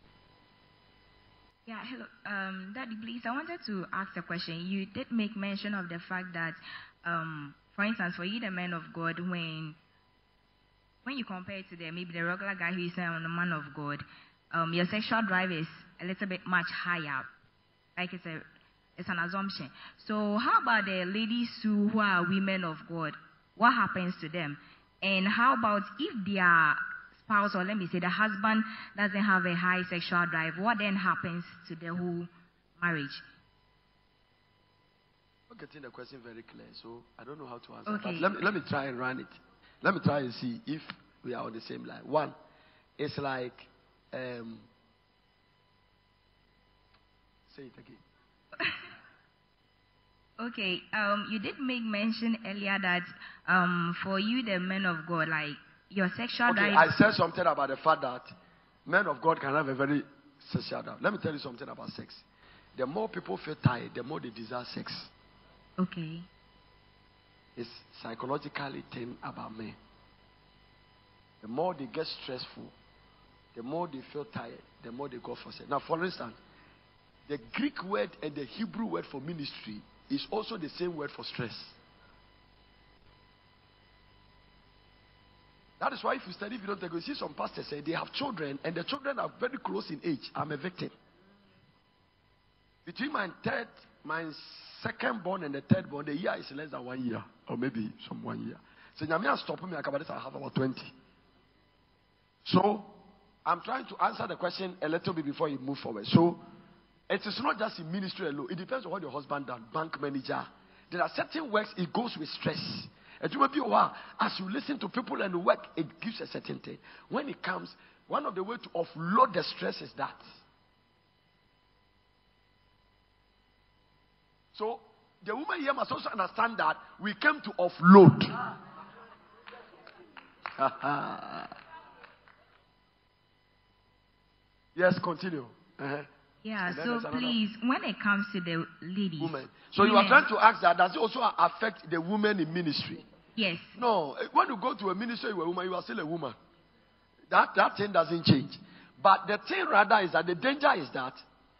Yeah, hello. Daddy, please, I wanted to ask a question. You did make mention of the fact that, for instance, for you, the man of God, when when you compare it to maybe the regular guy who is a man of God, your sexual drive is a little bit much higher. Like it's an assumption. So how about the ladies who are women of God? What happens to them? And how about if their spouse, or let me say the husband, doesn't have a high sexual drive? What then happens to the whole marriage? I'm getting the question very clear, so I don't know how to answer. Okay. But let me try and run it. Let me try and see if we are on the same line. One, it's like, say it again. Okay, you did make mention earlier that for you, the men of God, like your sexual Okay, drive. I said something about the fact that men of God can have a very sexual drive. Let me tell you something about sex. The more people feel tired, the more they desire sex. Okay. It's psychologically thing about men. The more they get stressful, the more they feel tired, the more they go for sex. Now, for instance, the Greek word and the Hebrew word for ministry is also the same word for stress. That is why if you study, if you don't take, you see some pastors say they have children and the children are very close in age. I'm a victim. Between my second born and the third born, the year is less than 1 year, or maybe some 1 year. So now stop me. I have about 20. So I'm trying to answer the question a little bit before you move forward. So it is not just in ministry alone. It depends on what your husband does. Bank manager. There are certain works, it goes with stress. And you may be aware, as you listen to people and work, it gives a certain thing. When it comes, one of the ways to offload the stress is that. So the woman here must also understand that we came to offload. Yes, continue. Uh-huh. Yeah, so please, when it comes to the ladies. Women. So you are trying to ask that, does it also affect the women in ministry? Yes. No. When you go to a ministry with a woman, you are still a woman. That thing doesn't change. But the thing rather is that the danger is that,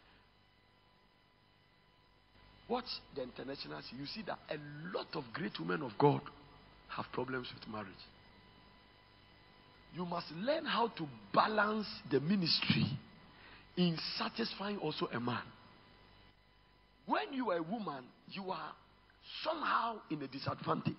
watch the internationals, you see that a lot of great women of God have problems with marriage. You must learn how to balance the ministry in satisfying also a man. When you are a woman, you are somehow in a disadvantage.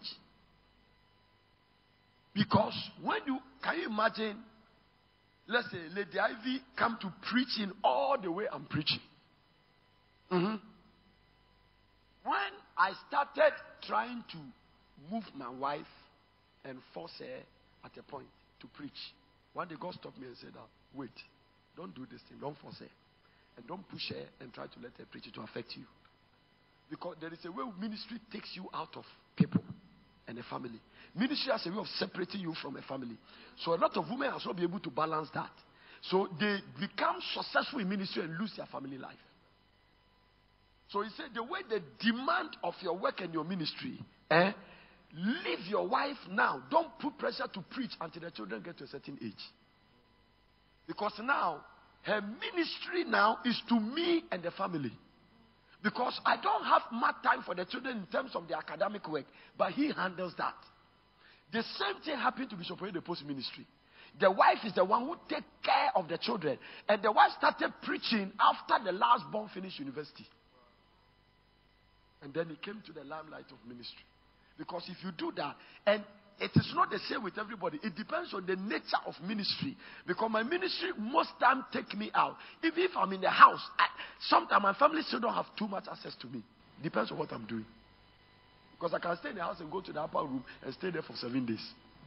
Because can you imagine, let's say Lady Ivy come to preaching all the way I'm preaching. Mm-hmm. When I started trying to move my wife and force her at a point to preach, one day God stopped me and said, wait, don't do this thing, don't force her. And don't push her and try to let her preach it to affect you. Because there is a way ministry takes you out of people and a family. Ministry has a way of separating you from a family. So a lot of women have not been able to balance that. So they become successful in ministry and lose their family life. So he said the way the demand of your work and your ministry, leave your wife now. Don't put pressure to preach until the children get to a certain age. Because now, her ministry now is to me and the family. Because I don't have much time for the children in terms of the academic work, but he handles that. The same thing happened to Bishop Oyedepo's post ministry. The wife is the one who takes care of the children. And the wife started preaching after the last born finished university. And then he came to the limelight of ministry. Because if you do that, and it is not the same with everybody. It depends on the nature of ministry. Because my ministry most time take me out. Even if I'm in the house, sometimes my family still don't have too much access to me. Depends on what I'm doing. Because I can stay in the house and go to the upper room and stay there for 7 days.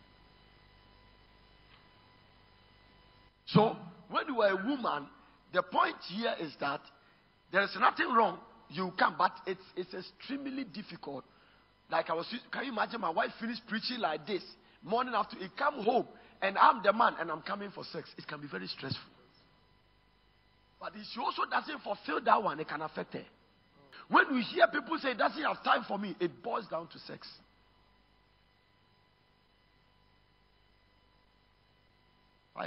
So, when you are a woman, the point here is that there is nothing wrong. You can, but it's extremely difficult. Like can you imagine my wife finished preaching like this, morning after, he come home, and I'm the man, and I'm coming for sex. It can be very stressful. But if she also doesn't fulfill that one, it can affect her. When we hear people say, doesn't have time for me, it boils down to sex. Quiet.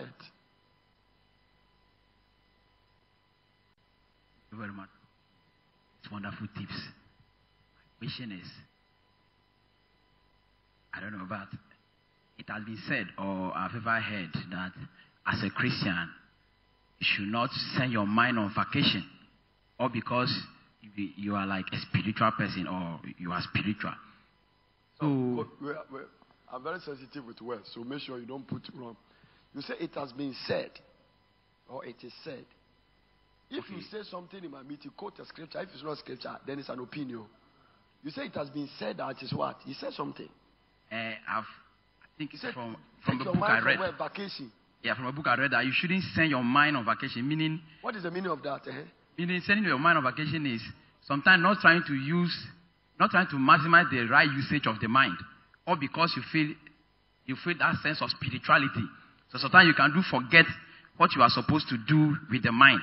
Thank you very much. It's wonderful tips. My question is, I don't know, but it has been said, or I've ever heard, that as a Christian, you should not send your mind on vacation, or because you are like a spiritual person, or you are spiritual. So, I'm very sensitive with words, so make sure you don't put it wrong. You say it has been said, or it is said. If you say something in my meeting, quote a scripture. If it's not scripture, then it's an opinion. You say it has been said that is what? You said something. I think it's from the book I read. From vacation. Yeah, from a book I read that you shouldn't send your mind on vacation. Meaning, what is the meaning of that? Meaning, sending your mind on vacation is sometimes not trying to maximize the right usage of the mind, or because you feel that sense of spirituality. So sometimes you can forget what you are supposed to do with the mind.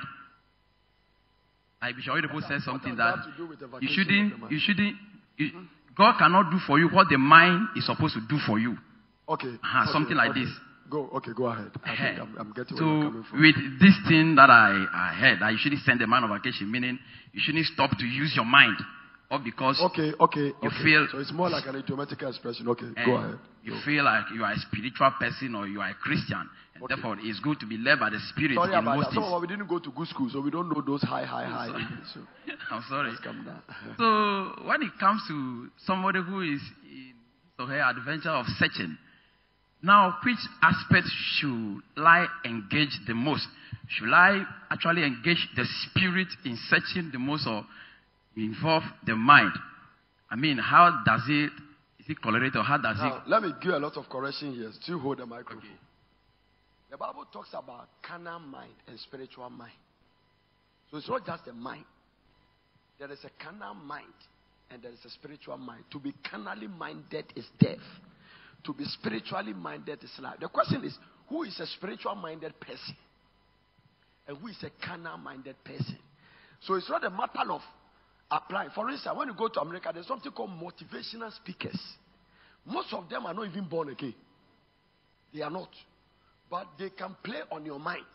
Like Bishop Oyedepo said something that you shouldn't. God cannot do for you what the mind is supposed to do for you. Okay. Something like this. Go ahead. I think I'm getting so where you're coming from. With this thing that I heard, that you shouldn't send the mind on vacation, meaning you shouldn't stop to use your mind, or because you feel. So it's more like an idiomatic expression. Okay, go ahead. You feel like you are a spiritual person or you are a Christian, and therefore it's good to be led by the Spirit. Sorry in about most that. things. Some of us, we didn't go to good school, so we don't know those high. So I'm sorry. let's come down. So when it comes to somebody who is in her adventure of searching, now which aspect should I engage the most? Should I actually engage the Spirit in searching the most, or involve the mind? I mean, how does it? Is it correlated, or how does it? Let me give a lot of correction here. Still hold the microphone. Okay. The Bible talks about carnal mind and spiritual mind. So it's not just the mind. There is a carnal mind and there is a spiritual mind. To be carnally minded is death. To be spiritually minded is life. The question is, who is a spiritual minded person? And who is a carnal minded person? So it's not a matter of applying. For instance, when you go to America, there's something called motivational speakers. Most of them are not even born again. They are not. But they can play on your mind.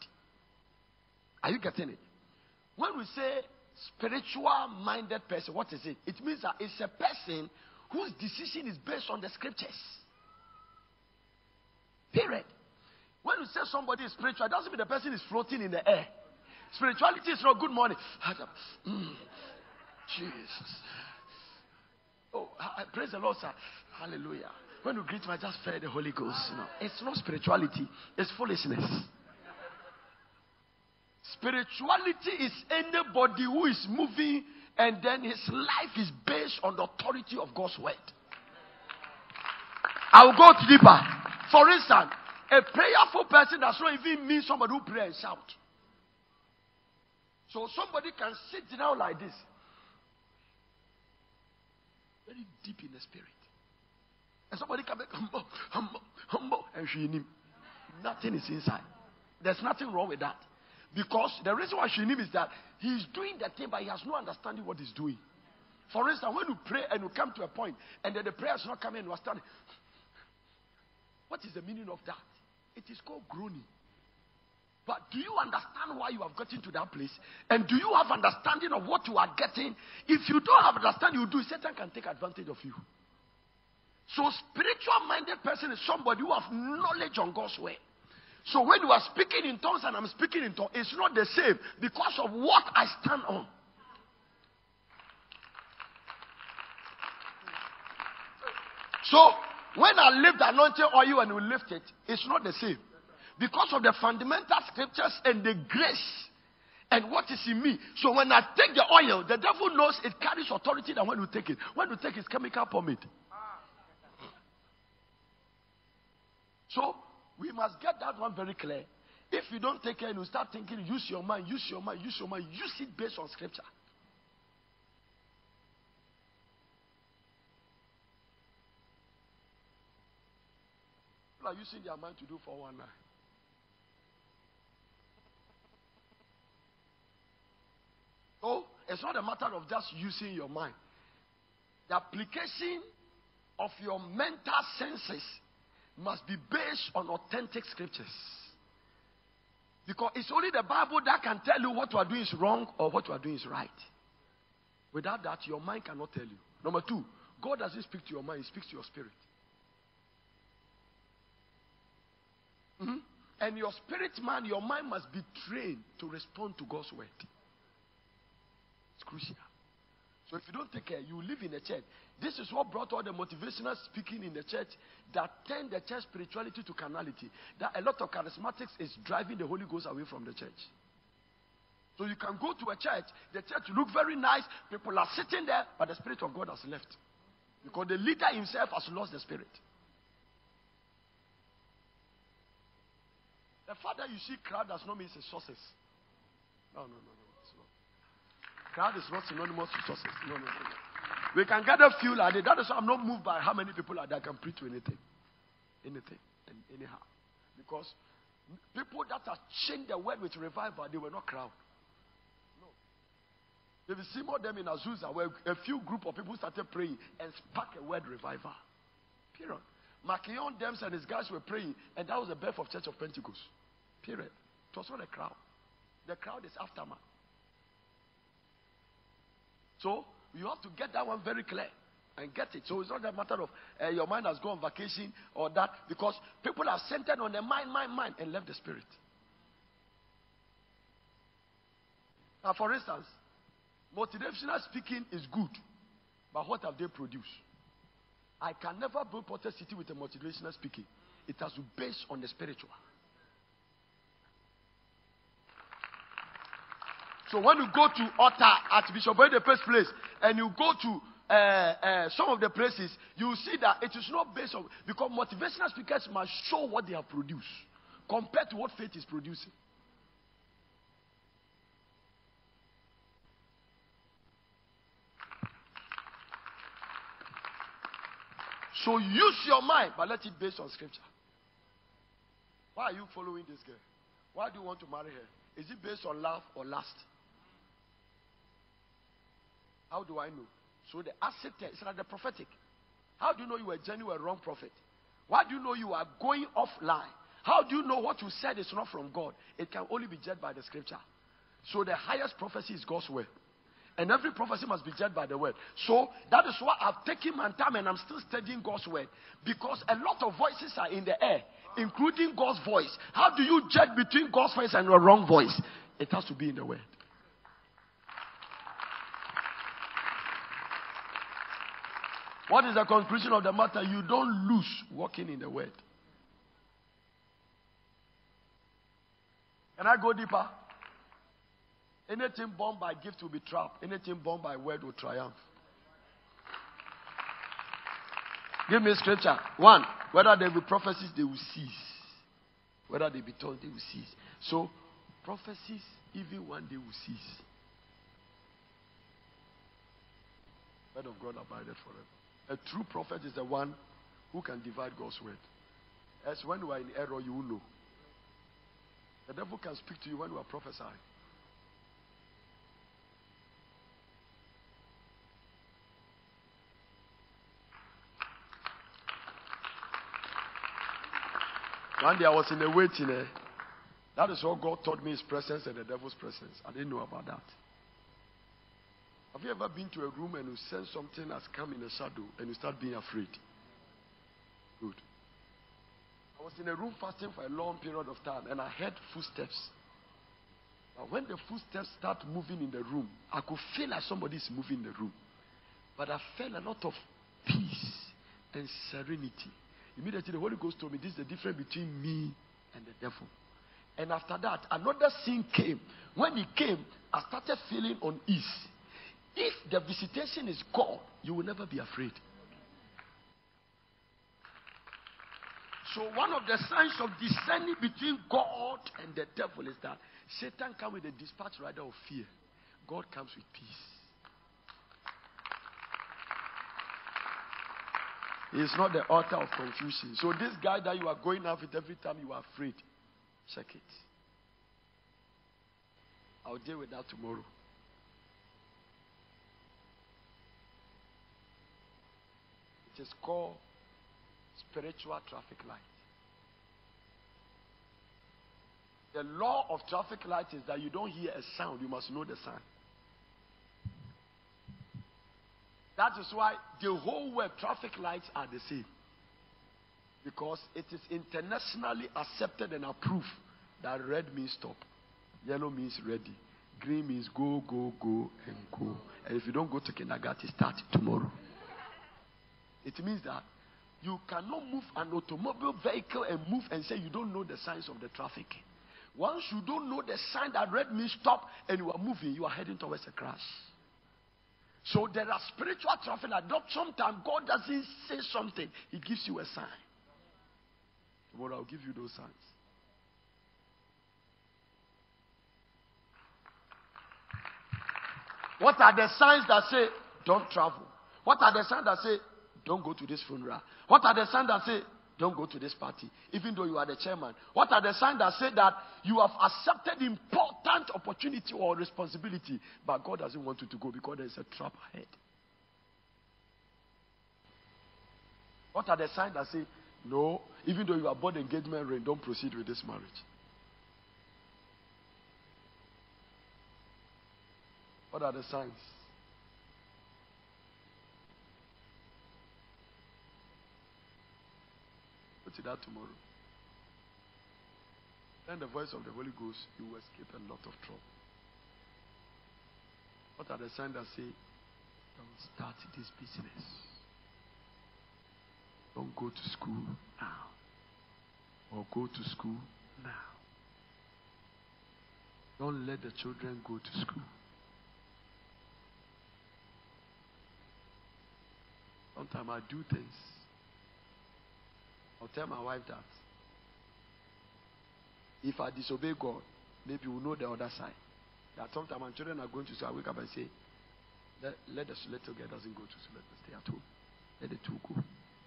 Are you getting it? When we say spiritual minded person, what is it? It means that it's a person whose decision is based on the scriptures. Period. When you say somebody is spiritual, it doesn't mean the person is floating in the air. Spirituality is not good morning. Jesus. Oh, praise the Lord, sir. Hallelujah. When you greet me, I just feel the Holy Ghost. No, it's not spirituality. It's foolishness. Spirituality is anybody who is moving and then his life is based on the authority of God's word. I will go deeper. For instance, a prayerful person does not even mean somebody who prays and shout. So somebody can sit down like this, very deep in the spirit. And somebody can make humble, and she him. Nothing is inside. There's nothing wrong with that. Because the reason why she him is that he's doing the thing, but he has no understanding what he's doing. For instance, when you pray and you come to a point, and then the prayer is not coming and you are standing, what is the meaning of that? It is called groaning. But do you understand why you have gotten to that place? And do you have understanding of what you are getting? If you don't have understanding, Satan can take advantage of you. So spiritual-minded person is somebody who have knowledge on God's word. So when you are speaking in tongues and I'm speaking in tongues, it's not the same because of what I stand on. So when I lift the anointing oil and we lift it, it's not the same. Because of the fundamental scriptures and the grace and what is in me. So when I take the oil, the devil knows it carries authority than when you take it. When you take it, it's chemical pomade. So we must get that one very clear. If you don't take care and you start thinking, use your mind, use it based on scripture. People are using their mind to do 419. So it's not a matter of just using your mind. The application of your mental senses must be based on authentic scriptures. Because it's only the Bible that can tell you what you are doing is wrong or what you are doing is right. Without that, your mind cannot tell you. Number two, God doesn't speak to your mind, He speaks to your spirit. Mhm. And your spirit man, your mind must be trained to respond to God's word. It's crucial. So if you don't take care, you live in a church. This is what brought all the motivational speaking in the church that turned the church spirituality to carnality. That a lot of charismatics is driving the Holy Ghost away from the church. So you can go to a church, the church look very nice, people are sitting there, but the Spirit of God has left. Because the leader himself has lost the Spirit. The fact that you see crowd does not mean it's a success. No. It's not. Crowd is not synonymous with success. No. We can gather few like that. That is why I'm not moved by how many people are there can preach to anything. Anything. And anyhow. Because people that have changed the word with revival, they were not crowd. No. If you see more of them in Azusa, where a few group of people started praying and sparked a word revival. Period. Makion, Dems, and his guys were praying, and that was the birth of Church of Pentecost. Period. It was not a crowd. The crowd is aftermath. So you have to get that one very clear and get it. So it's not a matter of your mind has gone on vacation or that, because people are centered on the mind, and left the spirit. Now, for instance, motivational speaking is good, but what have they produced? I can never build Potter City with a motivational speaking. It has to be based on the spiritual. So when you go to Otta at Bishop Boy, the first place, and you go to some of the places, you see that it is not based on, because motivational speakers must show what they have produced compared to what faith is producing. So use your mind, but let it be based on scripture. Why are you following this girl? Why do you want to marry her? Is it based on love or lust? How do I know? So the asset is like the prophetic. How do you know you were a genuine wrong prophet? Why do you know you are going offline? How do you know what you said is not from God? It can only be judged by the scripture. So the highest prophecy is God's word. And every prophecy must be judged by the word. So that is why I've taken my time and I'm still studying God's word. Because a lot of voices are in the air, including God's voice. How do you judge between God's voice and your wrong voice? It has to be in the word. What is the conclusion of the matter? You don't lose walking in the word. Can I go deeper? Anything born by gift will be trapped. Anything born by word will triumph. Give me scripture. 1. Whether there be prophecies, they will cease. Whether they be told, they will cease. So, prophecies, even one day will cease. Word of God abideth forever. A true prophet is the one who can divide God's word. As when you are in error, you will know. The devil can speak to you when you are prophesying. One day I was in a waiting. That is what God taught me, his presence and the devil's presence. I didn't know about that. Have you ever been to a room and you sense something has come in a shadow and you start being afraid? Good. I was in a room fasting for a long period of time and I heard footsteps. But when the footsteps start moving in the room, I could feel like somebody is moving in the room. But I felt a lot of peace and serenity. Immediately the Holy Ghost told me this is the difference between me and the devil. And after that, another scene came. When it came, I started feeling unease. If the visitation is God, you will never be afraid. So one of the signs of discerning between God and the devil is that Satan comes with a dispatch rider of fear. God comes with peace. He is not the author of confusion. So this guy that you are going out with every time you are afraid, check it. I'll deal with that tomorrow. It is called spiritual traffic light. The law of traffic light is that you don't hear a sound, you must know the sound. That is why the whole world traffic lights are the same. Because it is internationally accepted and approved that red means stop, yellow means ready, green means go, go, go, and go. And if you don't go to kindergarten, start tomorrow. It means that you cannot move an automobile vehicle and move and say you don't know the signs of the traffic. Once you don't know the sign that red means stop and you are moving, you are heading towards a crash. So there are spiritual traffic that sometimes God doesn't say something, He gives you a sign. Tomorrow I'll give you those signs. What are the signs that say don't travel? What are the signs that say don't go to this funeral? What are the signs that say don't go to this party, even though you are the chairman? What are the signs that say that you have accepted important opportunity or responsibility, but God doesn't want you to go because there is a trap ahead? What are the signs that say no, even though you are born engagement ring, don't proceed with this marriage? What are the signs? Go to that tomorrow. Then the voice of the Holy Ghost, you will escape a lot of trouble. What are the signs that say, don't start this business? Don't go to school now. Or go to school now. Don't let the children go to school. Sometimes I do things. I'll tell my wife that if I disobey God, maybe we'll know the other side. That sometimes my children are going to school, I wake up and say, let the little girl doesn't go to school, let them stay at home. Let the two go.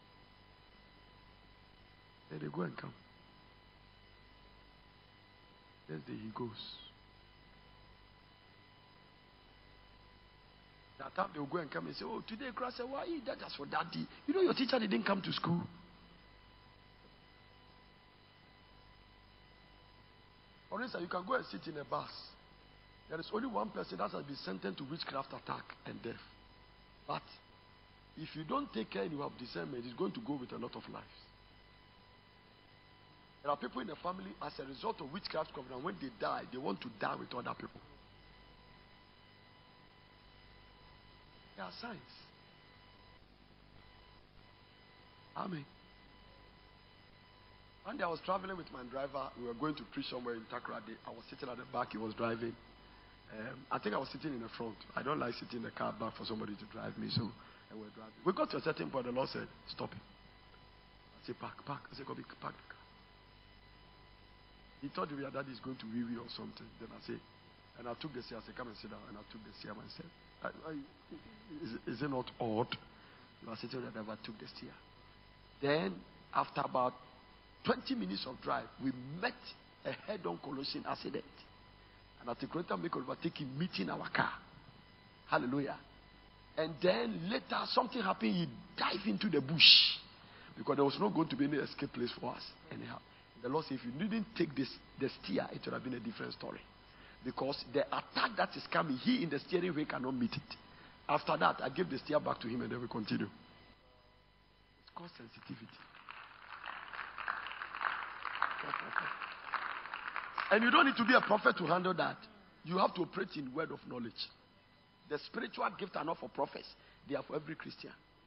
Let they go and come. Next day he goes. That time they'll go and come and say, oh, today class, why you that just for daddy? You know your teacher didn't come to school. For instance, you can go and sit in a bus. There is only one person that has been sentenced to witchcraft attack and death. But if you don't take care and you have discernment, it's going to go with a lot of lives. There are people in the family, as a result of witchcraft covenant, when they die, they want to die with other people. There are signs. Amen. One day I was traveling with my driver. We were going to preach somewhere in Takoradi. I was sitting at the back. He was driving. I think I was sitting in the front. I don't like sitting in the car back for somebody to drive me. So we were driving. We got to a certain point. The Lord said, stop it. I said, park. I said, go park the car. He thought your daddy is going to wee or something. Then I said, and I took the seat. I said, come and sit down. And I took the seat myself. Is it not odd? You are sitting there, the driver took the steer. Then, after about 20 minutes of drive, we met a head-on collision accident. And at the greater make overtaking, meeting our car. Hallelujah. And then later, something happened. He dived into the bush. Because there was not going to be any escape place for us. Anyhow. The Lord said, if you didn't take the steer, it would have been a different story. Because the attack that is coming, he in the steering wheel cannot meet it. After that, I gave the steer back to him and then we continue. It's called sensitivity. And you don't need to be a prophet to handle that. You have to operate in word of knowledge. The spiritual gifts are not for prophets. They are for every Christian.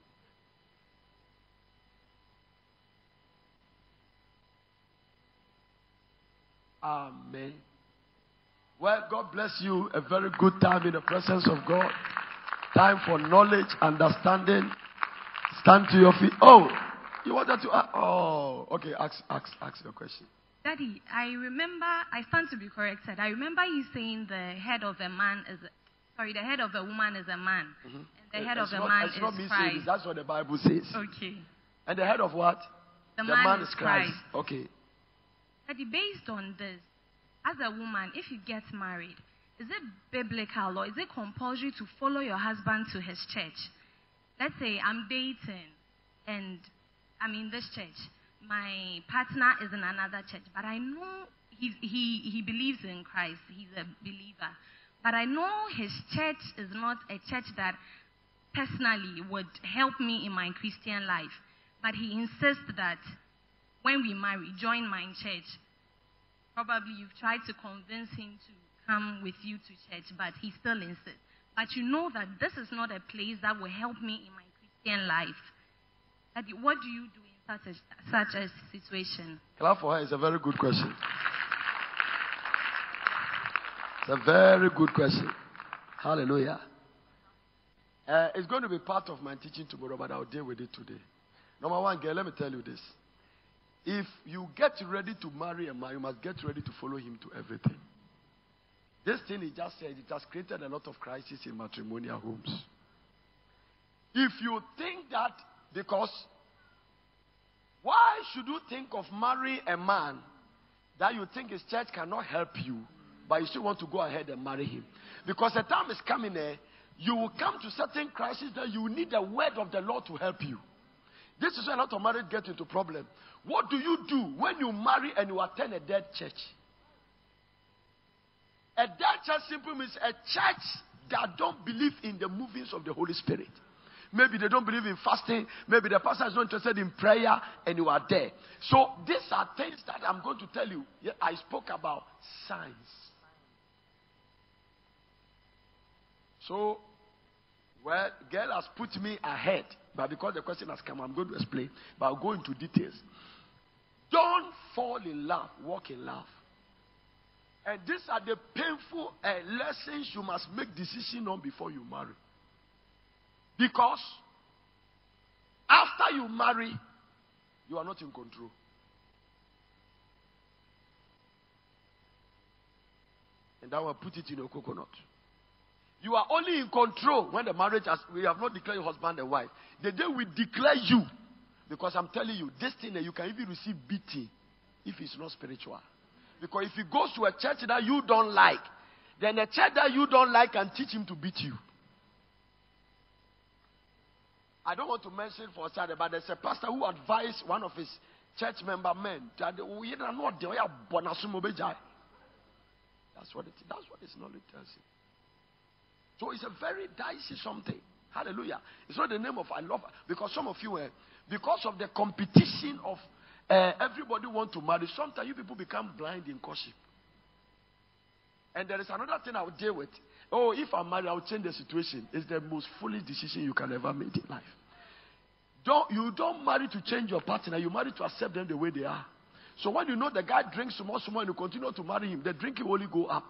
Amen. Well, God bless you. A very good time in the presence of God. Time for knowledge, understanding. Stand to your feet. Oh, you wanted to ask? Oh, okay. Ask your question. Daddy, I stand to be corrected. I remember you saying the head of a woman is a man. Mm-hmm. And the head of a man is Christ. That's what the Bible says. Okay. And the head of what? The man is Christ. Okay. Daddy, based on this, as a woman, if you get married, is it biblical or is it compulsory to follow your husband to his church? Let's say I'm dating and I'm in this church. My partner is in another church, but I know he believes in Christ. He's a believer. But I know his church is not a church that personally would help me in my Christian life. But he insists that when we marry, join my church. Probably you've tried to convince him to come with you to church, but he still insists. But you know that this is not a place that will help me in my Christian life. What do you do in such a situation? Clap for her. It's a very good question. It's a very good question. Hallelujah. It's going to be part of my teaching tomorrow, but I'll deal with it today. Number one, girl, let me tell you this. If you get ready to marry a man, you must get ready to follow him to everything. This thing he just said, it has created a lot of crisis in matrimonial homes. If you think that, because why should you think of marrying a man that you think his church cannot help you, but you still want to go ahead and marry him? Because the time is coming there, you will come to certain crises that you need the word of the Lord to help you. This is where a lot of marriage get into problem. What do you do when you marry and you attend a dead church? A dead church simply means a church that don't believe in the movings of the Holy Spirit. Maybe they don't believe in fasting. Maybe the pastor is not interested in prayer and you are there. So these are things that I'm going to tell you. I spoke about signs. So, well, girl has put me ahead. But because the question has come, I'm going to explain. But I'll go into details. Don't fall in love. Walk in love. And these are the painful lessons you must make decision on before you marry. Because after you marry, you are not in control. And that will put it in a coconut. You are only in control when the marriage has, we have not declared your husband and wife. The day we declare you, because I'm telling you, this thing you can even receive beating if it's not spiritual. Because if he goes to a church that you don't like, then a church that you don't like can teach him to beat you. I don't want to mention for a second, but there's a pastor who advised one of his church member men that that's what his knowledge tells him. So it's a very dicey something. Hallelujah. It's not the name of I love, because some of you, because of the competition of everybody want to marry, sometimes you people become blind in courtship. And there is another thing I will deal with. Oh, if I'm married, I will change the situation. It's the most foolish decision you can ever make in life. You don't marry to change your partner. You marry to accept them the way they are. So when you know the guy drinks more and you continue to marry him, the drinking will only go up.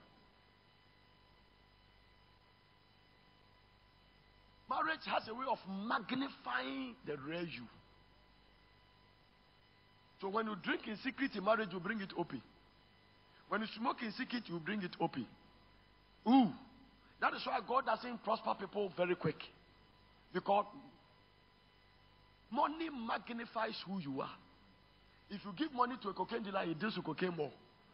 Marriage has a way of magnifying the real you. So when you drink in secret in marriage, you bring it open. When you smoke in secret, you bring it open. Ooh. That is why God doesn't prosper people very quick. Because money magnifies who you are. If you give money to a cocaine dealer, he deals with cocaine more.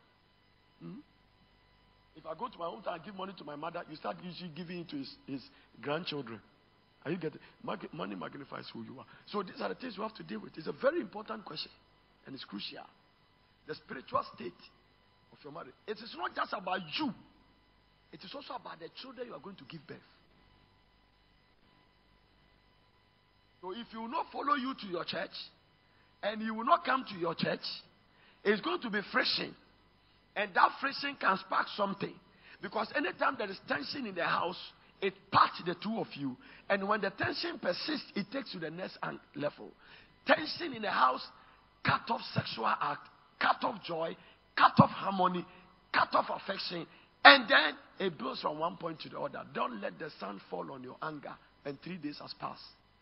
If I go to my hometown and give money to my mother, you start usually giving it to his grandchildren. Are you getting? Money magnifies who you are. So these are the things you have to deal with. It's a very important question. And it's crucial. The spiritual state of your marriage. It is not just about you. It is also about the children you are going to give birth. So if he will not follow you to your church, and he will not come to your church, it's going to be friction. And that friction can spark something. Because anytime there is tension in the house, it parts the two of you. And when the tension persists, it takes you to the next level. Tension in the house, cut off sexual act, cut off joy, cut off harmony, cut off affection. And then it builds from one point to the other. Don't let the sun fall on your anger. And 3 days has passed.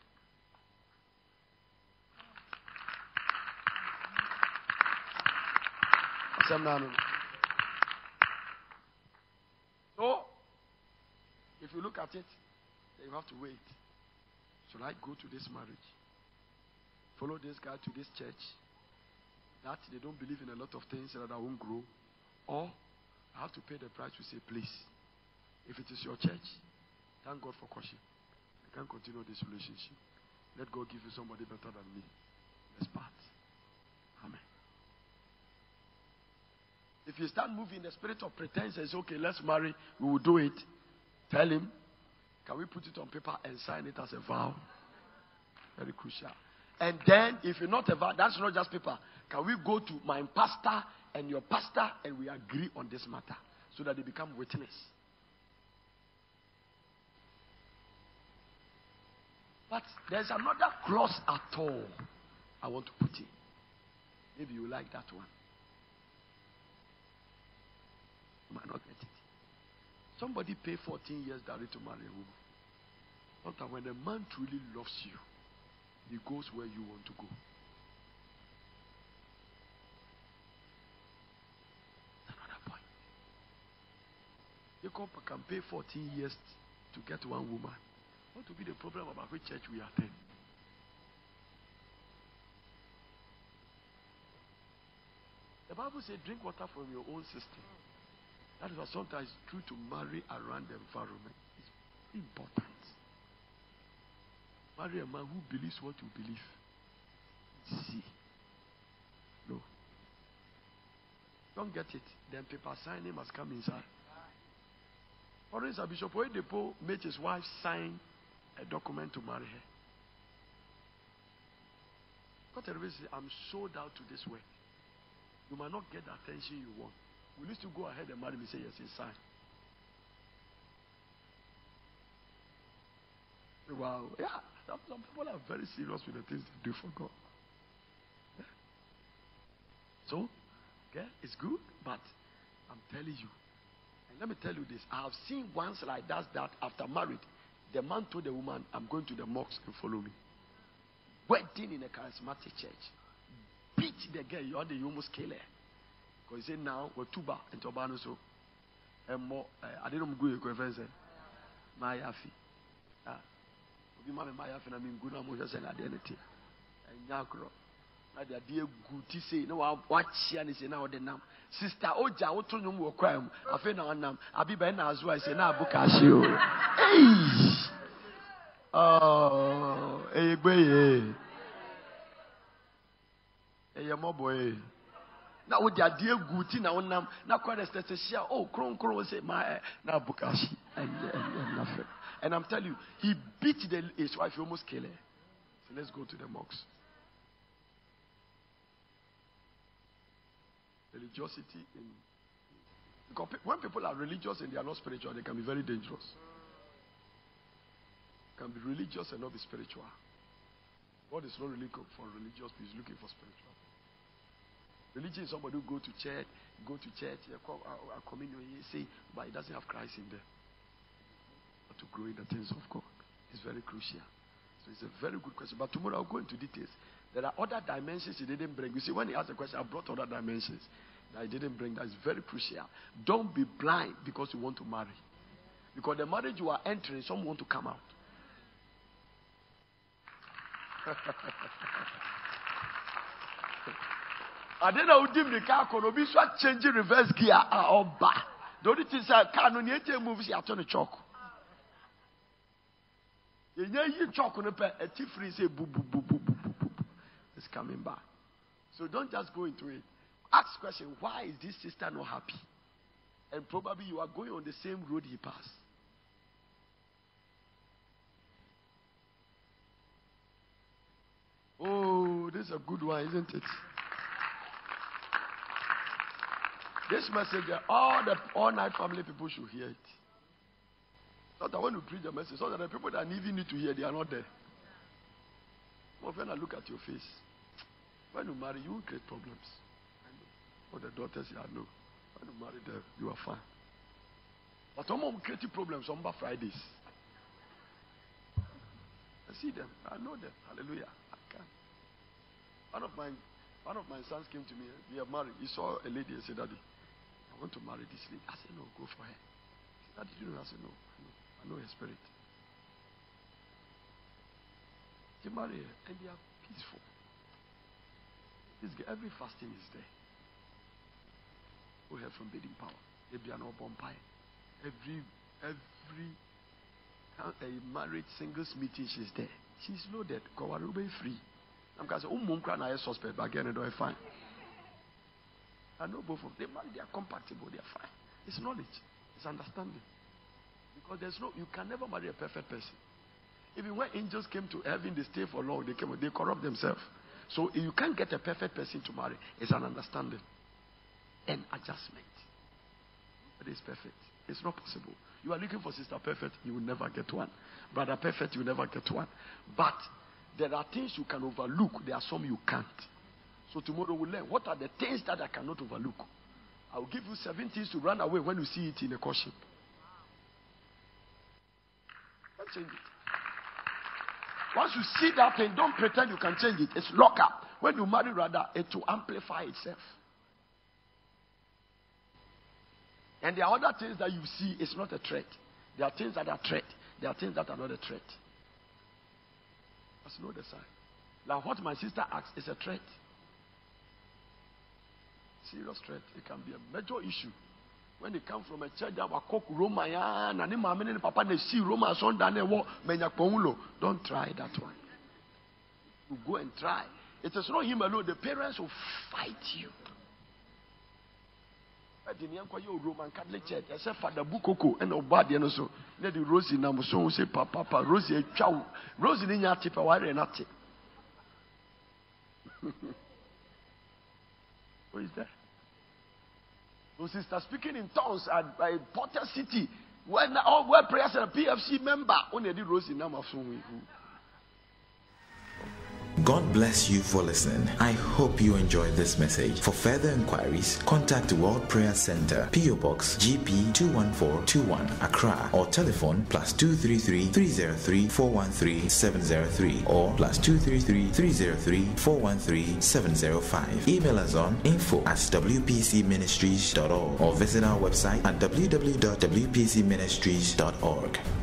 So, if you look at it, then you have to wait. Should I go to this marriage? Follow this guy to this church? That they don't believe in a lot of things that I won't grow? Or I have to pay the price to say, please, if it is your church, thank God for caution. I can't continue this relationship. Let God give you somebody better than me. Let's part. Amen. If you start moving the spirit of pretense and say, okay, let's marry, we will do it. Tell him, can we put it on paper and sign it as a vow? Very crucial. And then, if you're not ever, that's not just paper. Can we go to my pastor and your pastor and we agree on this matter so that they become witness? But there's another clause at all I want to put in. Maybe you like that one. You might not get it. Somebody pay 14 years dowry to marry a woman. Sometimes when a man truly loves you, he goes where you want to go. Another point. You can pay 14 years to get one woman. What will be the problem about which church we attend? The Bible says drink water from your own system. That is why sometimes it's true to marry around the environment. It's important. Marry a man who believes what you believe. See. No. Don't get it. Then paper signing must come inside. For instance, Bishop Oyedepo made his wife sign a document to marry her. Got a reason, I'm sold out to this work. You might not get the attention you want. Will you still go ahead and marry me? Say yes, it's sign. Wow, yeah. Some people are very serious with the things they do for God. Yeah. So, okay, it's good, but I'm telling you. And let me tell you this. I have seen ones like that after married, the man told the woman, I'm going to the mosque and follow me. Wedding in a charismatic church. Beat the girl, you almost kill her. Because he said now, we're tuba and tobano so. And more, I didn't go to a my yafi. You mammy, my yafi, I mean, good, I'm just an identity. And Yakro. My dear good, say, no, I'll watch and say now the name. Sister Oja, what to know more crime? I feel now, I'll be by now as well. I say, now, book as you. Hey! Oh, hey, boy. Hey, your boy. Now, with your dear good, now, quite a state, oh, Kron, say, my, now, Bukashi. And I'm telling you, he beat his wife, he almost killed her. So let's go to the mosque. Religiosity because when people are religious and they are not spiritual, they can be very dangerous. Can be religious and not be spiritual. God is not really looking for religious, he's looking for spiritual. Religion is somebody who go to church, a communion, he say, but he doesn't have Christ in there. But to grow in the things of God is very crucial. So it's a very good question. But tomorrow I'll go into details. There are other dimensions he didn't bring. You see, when he asked the question, I brought other dimensions that he didn't bring. That is very crucial. Don't be blind because you want to marry. Because the marriage you are entering, some want to come out. I don't know who the car could be so changing reverse gear or back. The only thing is that car no need to move. You have to choke. You choke on a free say boo boo boo boo boo boo. It's coming back. So don't just go into it. Ask question, why is this sister not happy? And probably you are going on the same road he passed. Oh, this is a good one, isn't it? This message, all night family people should hear it. So that when you preach the message, so that the people that even need to hear, they are not there. When I look at your face, when you marry, you will create problems. All the daughters here know. When you marry them, you are fine. But some of them create problems on Fridays. I see them. I know them. Hallelujah. I can. One of my sons came to me. We are married. He saw a lady and said, Daddy, I want to marry this lady. I said, no, go for her. He said, Daddy, you know? I said, no. I know her spirit. They marry her and they are peaceful. Every fasting is there. We have from bidding power. Maybe an open pie. Every married singles meeting, she's there. She's loaded. God will be free. I'm going to say, I suspect, but again, I don't fine. I know both of them. They are compatible. They are fine. It's knowledge. It's understanding. Because you can never marry a perfect person. Even when angels came to heaven, they stay for long. They corrupt themselves. So you can't get a perfect person to marry. It's an understanding and adjustment. But it's perfect. It's not possible. You are looking for sister perfect, you will never get one. Brother perfect, you will never get one. But there are things you can overlook. There are some you can't. So tomorrow we'll learn what are the things that I cannot overlook. I will give you 7 things to run away when you see it in a courtship. Don't change it. Once you see that thing, don't pretend you can change it. It's lock up. When you marry, rather, it will amplify itself. And there are other things that you see, it's not a threat. There are things that are threat. There are things that are not a threat. That's not the sign. Like what my sister asked is a threat. Serious threat. It can be a major issue. When they come from a church that will cook Roma, and Papa they see Roma son don't try that one. You go and try. It is not him alone. The parents will fight you. Roman Catholic Church, except for the Bukoko and Obadi and also. Let the Rosie Namuson say, Papa, Rosie, chow, Rosie in your tip, why not? Who is that? No sister speaking in tongues at by Potter City. Where prayers are a PFC member, only the Rosie Namuson. God bless you for listening. I hope you enjoyed this message. For further inquiries, contact World Prayer Center, PO Box GP 21421, Accra, or telephone +233 303 413 703 or +233 303 413 705. Email us on info@wpcministries.org or visit our website at www.wpcministries.org.